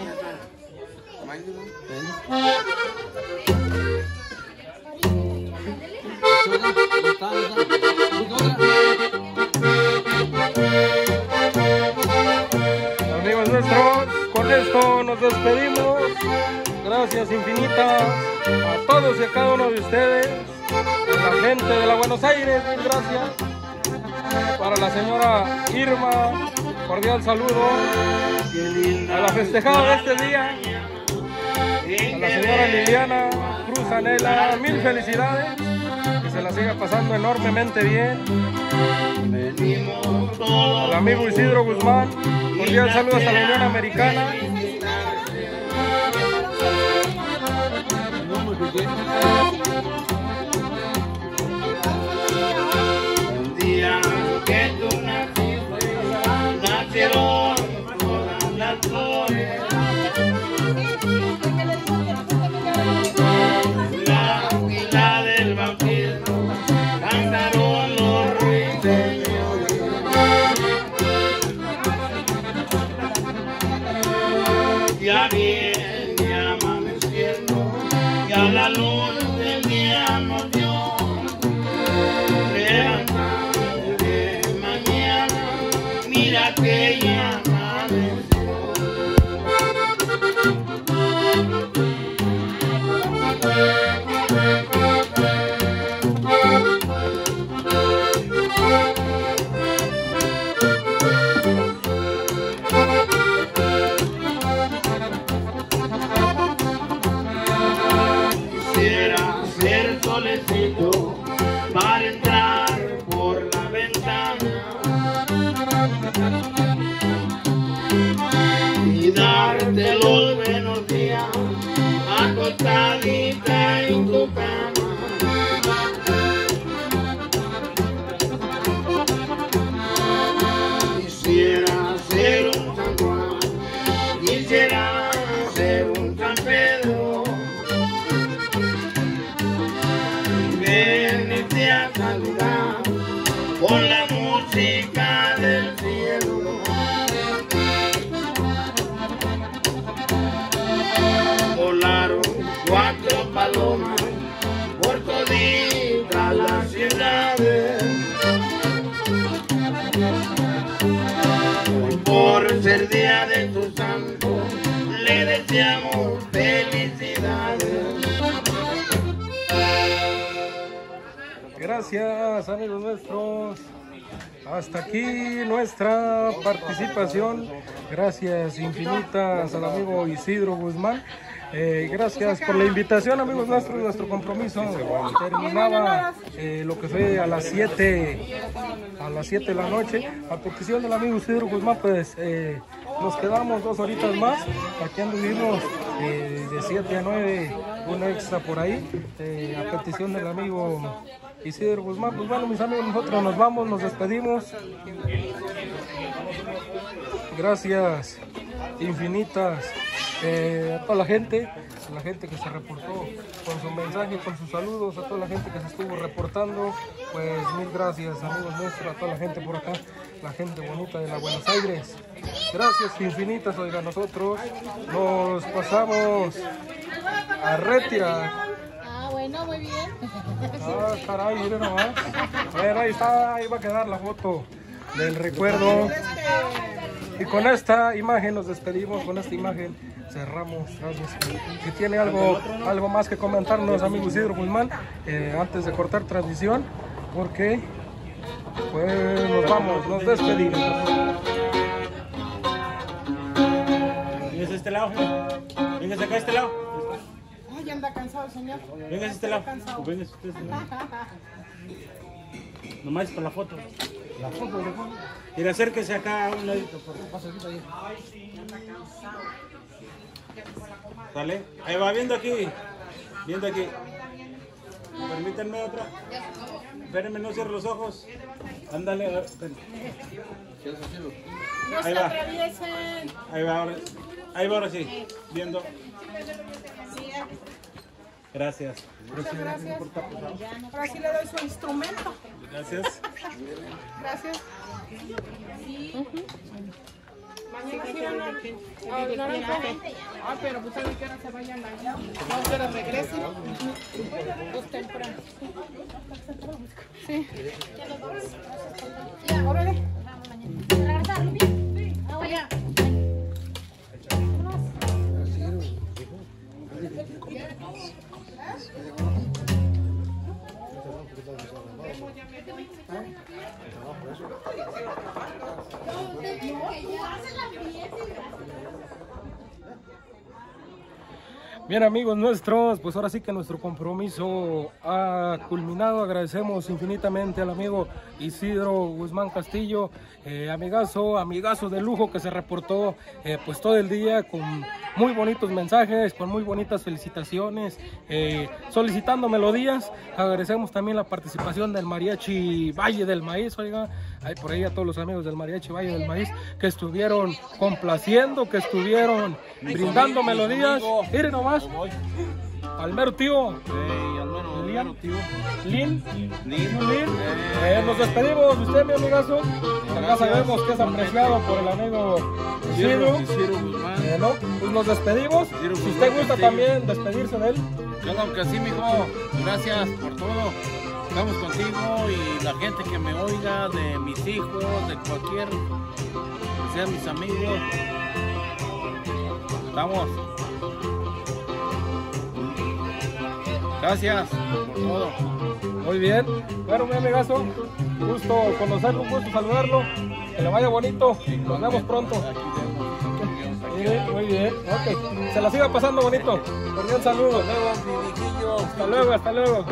Amigos nuestros, con esto nos despedimos. Gracias infinitas a todos y a cada uno de ustedes, a la gente de la Buenos Aires, mil gracias. Para la señora Irma, cordial saludo. A la festejada de este día, a la señora Liliana Cruz Anela, mil felicidades. Que se la siga pasando enormemente bien. Al amigo Isidro Guzmán, cordial saludo hasta la Unión Americana. El día que tú naciste, nacieron todas las flores. La fila del bautismo cantaron los ruiseñores. Ya viene amaneciendo, ya la luz del día nos dio. Levántate de mañana, mira que ya amaneció. Quisiera ser solecito para entrar por la ventana y darte los buenos días acostadita en tu cama. Quisiera ser un San Juan, quisiera ser un San Pedro, venirte a saludar con la música del cielo. Volaron cuatro palomas por todita la ciudad. Hoy por ser día de tu santo le deseamos felicidades. Gracias, amigos nuestros. Hasta aquí nuestra participación. Gracias infinitas al amigo Isidro Guzmán. Eh, gracias por la invitación, amigos nuestros. Nuestro compromiso terminaba eh, lo que fue a las siete a las siete de la noche. A petición del amigo Isidro Guzmán, pues eh, nos quedamos dos horitas más. Aquí anduvimos eh, de siete a nueve, un extra por ahí. Eh, a petición del amigo Isidro Guzmán. Pues bueno, mis amigos, nosotros nos vamos, nos despedimos. Gracias infinitas eh, a toda la gente, a la gente que se reportó con su mensaje, con sus saludos, a toda la gente que se estuvo reportando, pues mil gracias amigos nuestros, a toda la gente por acá, la gente bonita de la Buenos Aires. Gracias infinitas, oiga, nosotros nos pasamos a retirar. Ah, bueno, muy bien. Ah, caray, miren nomás. Bueno, ahí está, ahí va a quedar la foto del recuerdo. Y con esta imagen nos despedimos, con esta imagen cerramos transmisión. Si tiene algo, algo más que comentarnos, amigo Isidro Guzmán, eh, antes de cortar transmisión, porque pues nos vamos, nos despedimos. Véngase a este lado, véngase acá a este lado. Ay, anda cansado, señor. Véngase a este lado. Véngase a este lado. Nomás para la foto. La foto de foto. Y acérquese acá a un ladito, por favor. ¿Sale? Ahí va, viendo aquí. Viendo aquí. Permítanme otra. Espérenme, no cierre los ojos. Ándale, a ver. Ahí va. Ahí va ahora. Ahí va ahora sí. Viendo. Gracias. Muchas gracias. Ahora sí le doy su instrumento. Gracias. Gracias. Sí. Mañana sí van a... Ah, pero pues saben que ahora se vayan allá. No, que ahora regresen. Dos temprano. Sí. Ya, órale. ¿Regresar, Lupi? Ah, vaya. Bien amigos nuestros, pues ahora sí que nuestro compromiso ha culminado. Agradecemos infinitamente al amigo Isidro Guzmán Castillo, eh, amigazo, amigazo de lujo que se reportó eh, pues todo el día con muy bonitos mensajes, con muy bonitas felicitaciones, eh, solicitando melodías. Agradecemos también la participación del Mariachi Valle del Maíz, oiga, hay por ahí a todos los amigos del Mariachi Valle del Maíz que estuvieron complaciendo, que estuvieron brindando melodías. Miren nomás, al mero tío, Lin, Lin, Lin. Eh, nos despedimos de usted, mi amigazo. Acá sabemos que es apreciado por el amigo Isidro. Eh, ¿no? Pues nos despedimos. Si usted gusta también despedirse de él. Claro que sí, mijo. Gracias por todo. Estamos contigo y la gente que me oiga, de mis hijos, de cualquier, que sean mis amigos. Estamos. Gracias por todo. Muy bien. Bueno, mi amigazo, gusto conocerlo, gusto saludarlo. Que le vaya bonito. Nos vemos pronto. Muy bien, muy bien. Ok. Se la siga pasando bonito. Cordial saludo. Hasta luego, hasta luego.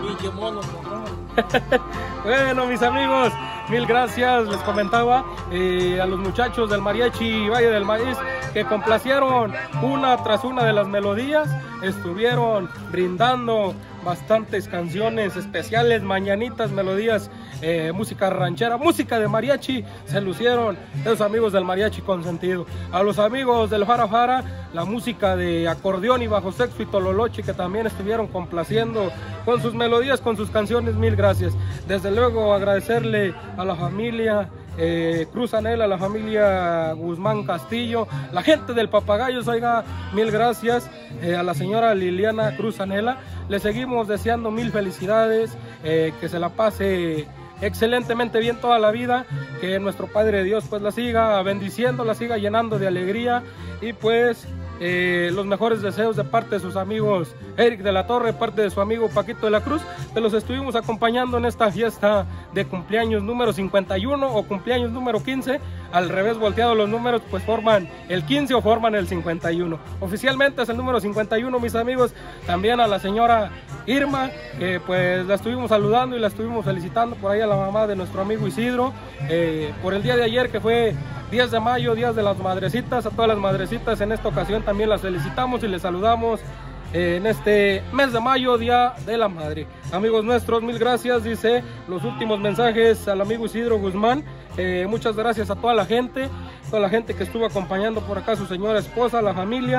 Bueno, mis amigos, mil gracias. Les comentaba eh, a los muchachos del Mariachi Valle del Maíz que complacieron una tras una de las melodías, estuvieron brindando bastantes canciones especiales, mañanitas, melodías, eh, música ranchera, música de mariachi, se lucieron esos amigos del Mariachi Consentido. A los amigos del Jara Jara, la música de acordeón y bajo sexto y tololoche, que también estuvieron complaciendo con sus melodías, con sus canciones, mil gracias. Desde luego agradecerle a la familia Eh, Cruz Anela, a la familia Guzmán Castillo, la gente del Papagayos, oiga, mil gracias, eh, a la señora Liliana Cruz Anela, le seguimos deseando mil felicidades, eh, que se la pase excelentemente bien toda la vida, que nuestro Padre Dios pues la siga bendiciendo, la siga llenando de alegría y pues Eh, los mejores deseos de parte de sus amigos Eric de la Torre, parte de su amigo Paquito de la Cruz, que los estuvimos acompañando en esta fiesta de cumpleaños número cincuenta y uno o cumpleaños número quince, al revés volteado los números, pues forman el quince o forman el cincuenta y uno. Oficialmente es el número cincuenta y uno, mis amigos. También a la señora Irma, que pues la estuvimos saludando y la estuvimos felicitando, por ahí a la mamá de nuestro amigo Isidro, eh, por el día de ayer que fue diez de mayo, días de las madrecitas. A todas las madrecitas en esta ocasión también las felicitamos y les saludamos eh, en este mes de mayo, día de la madre. Amigos nuestros, mil gracias, dice los últimos mensajes al amigo Isidro Guzmán. Eh, muchas gracias a toda la gente, toda la gente que estuvo acompañando por acá, su señora esposa, la familia,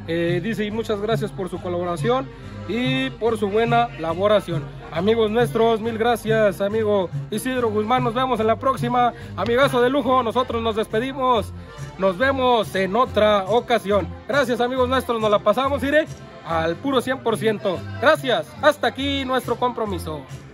Eh, dice, y muchas gracias por su colaboración y por su buena laboración. Amigos nuestros, mil gracias, amigo Isidro Guzmán. Nos vemos en la próxima. Amigazo de lujo, nosotros nos despedimos. Nos vemos en otra ocasión. Gracias, amigos nuestros, nos la pasamos, iré al puro cien por ciento. Gracias, hasta aquí nuestro compromiso.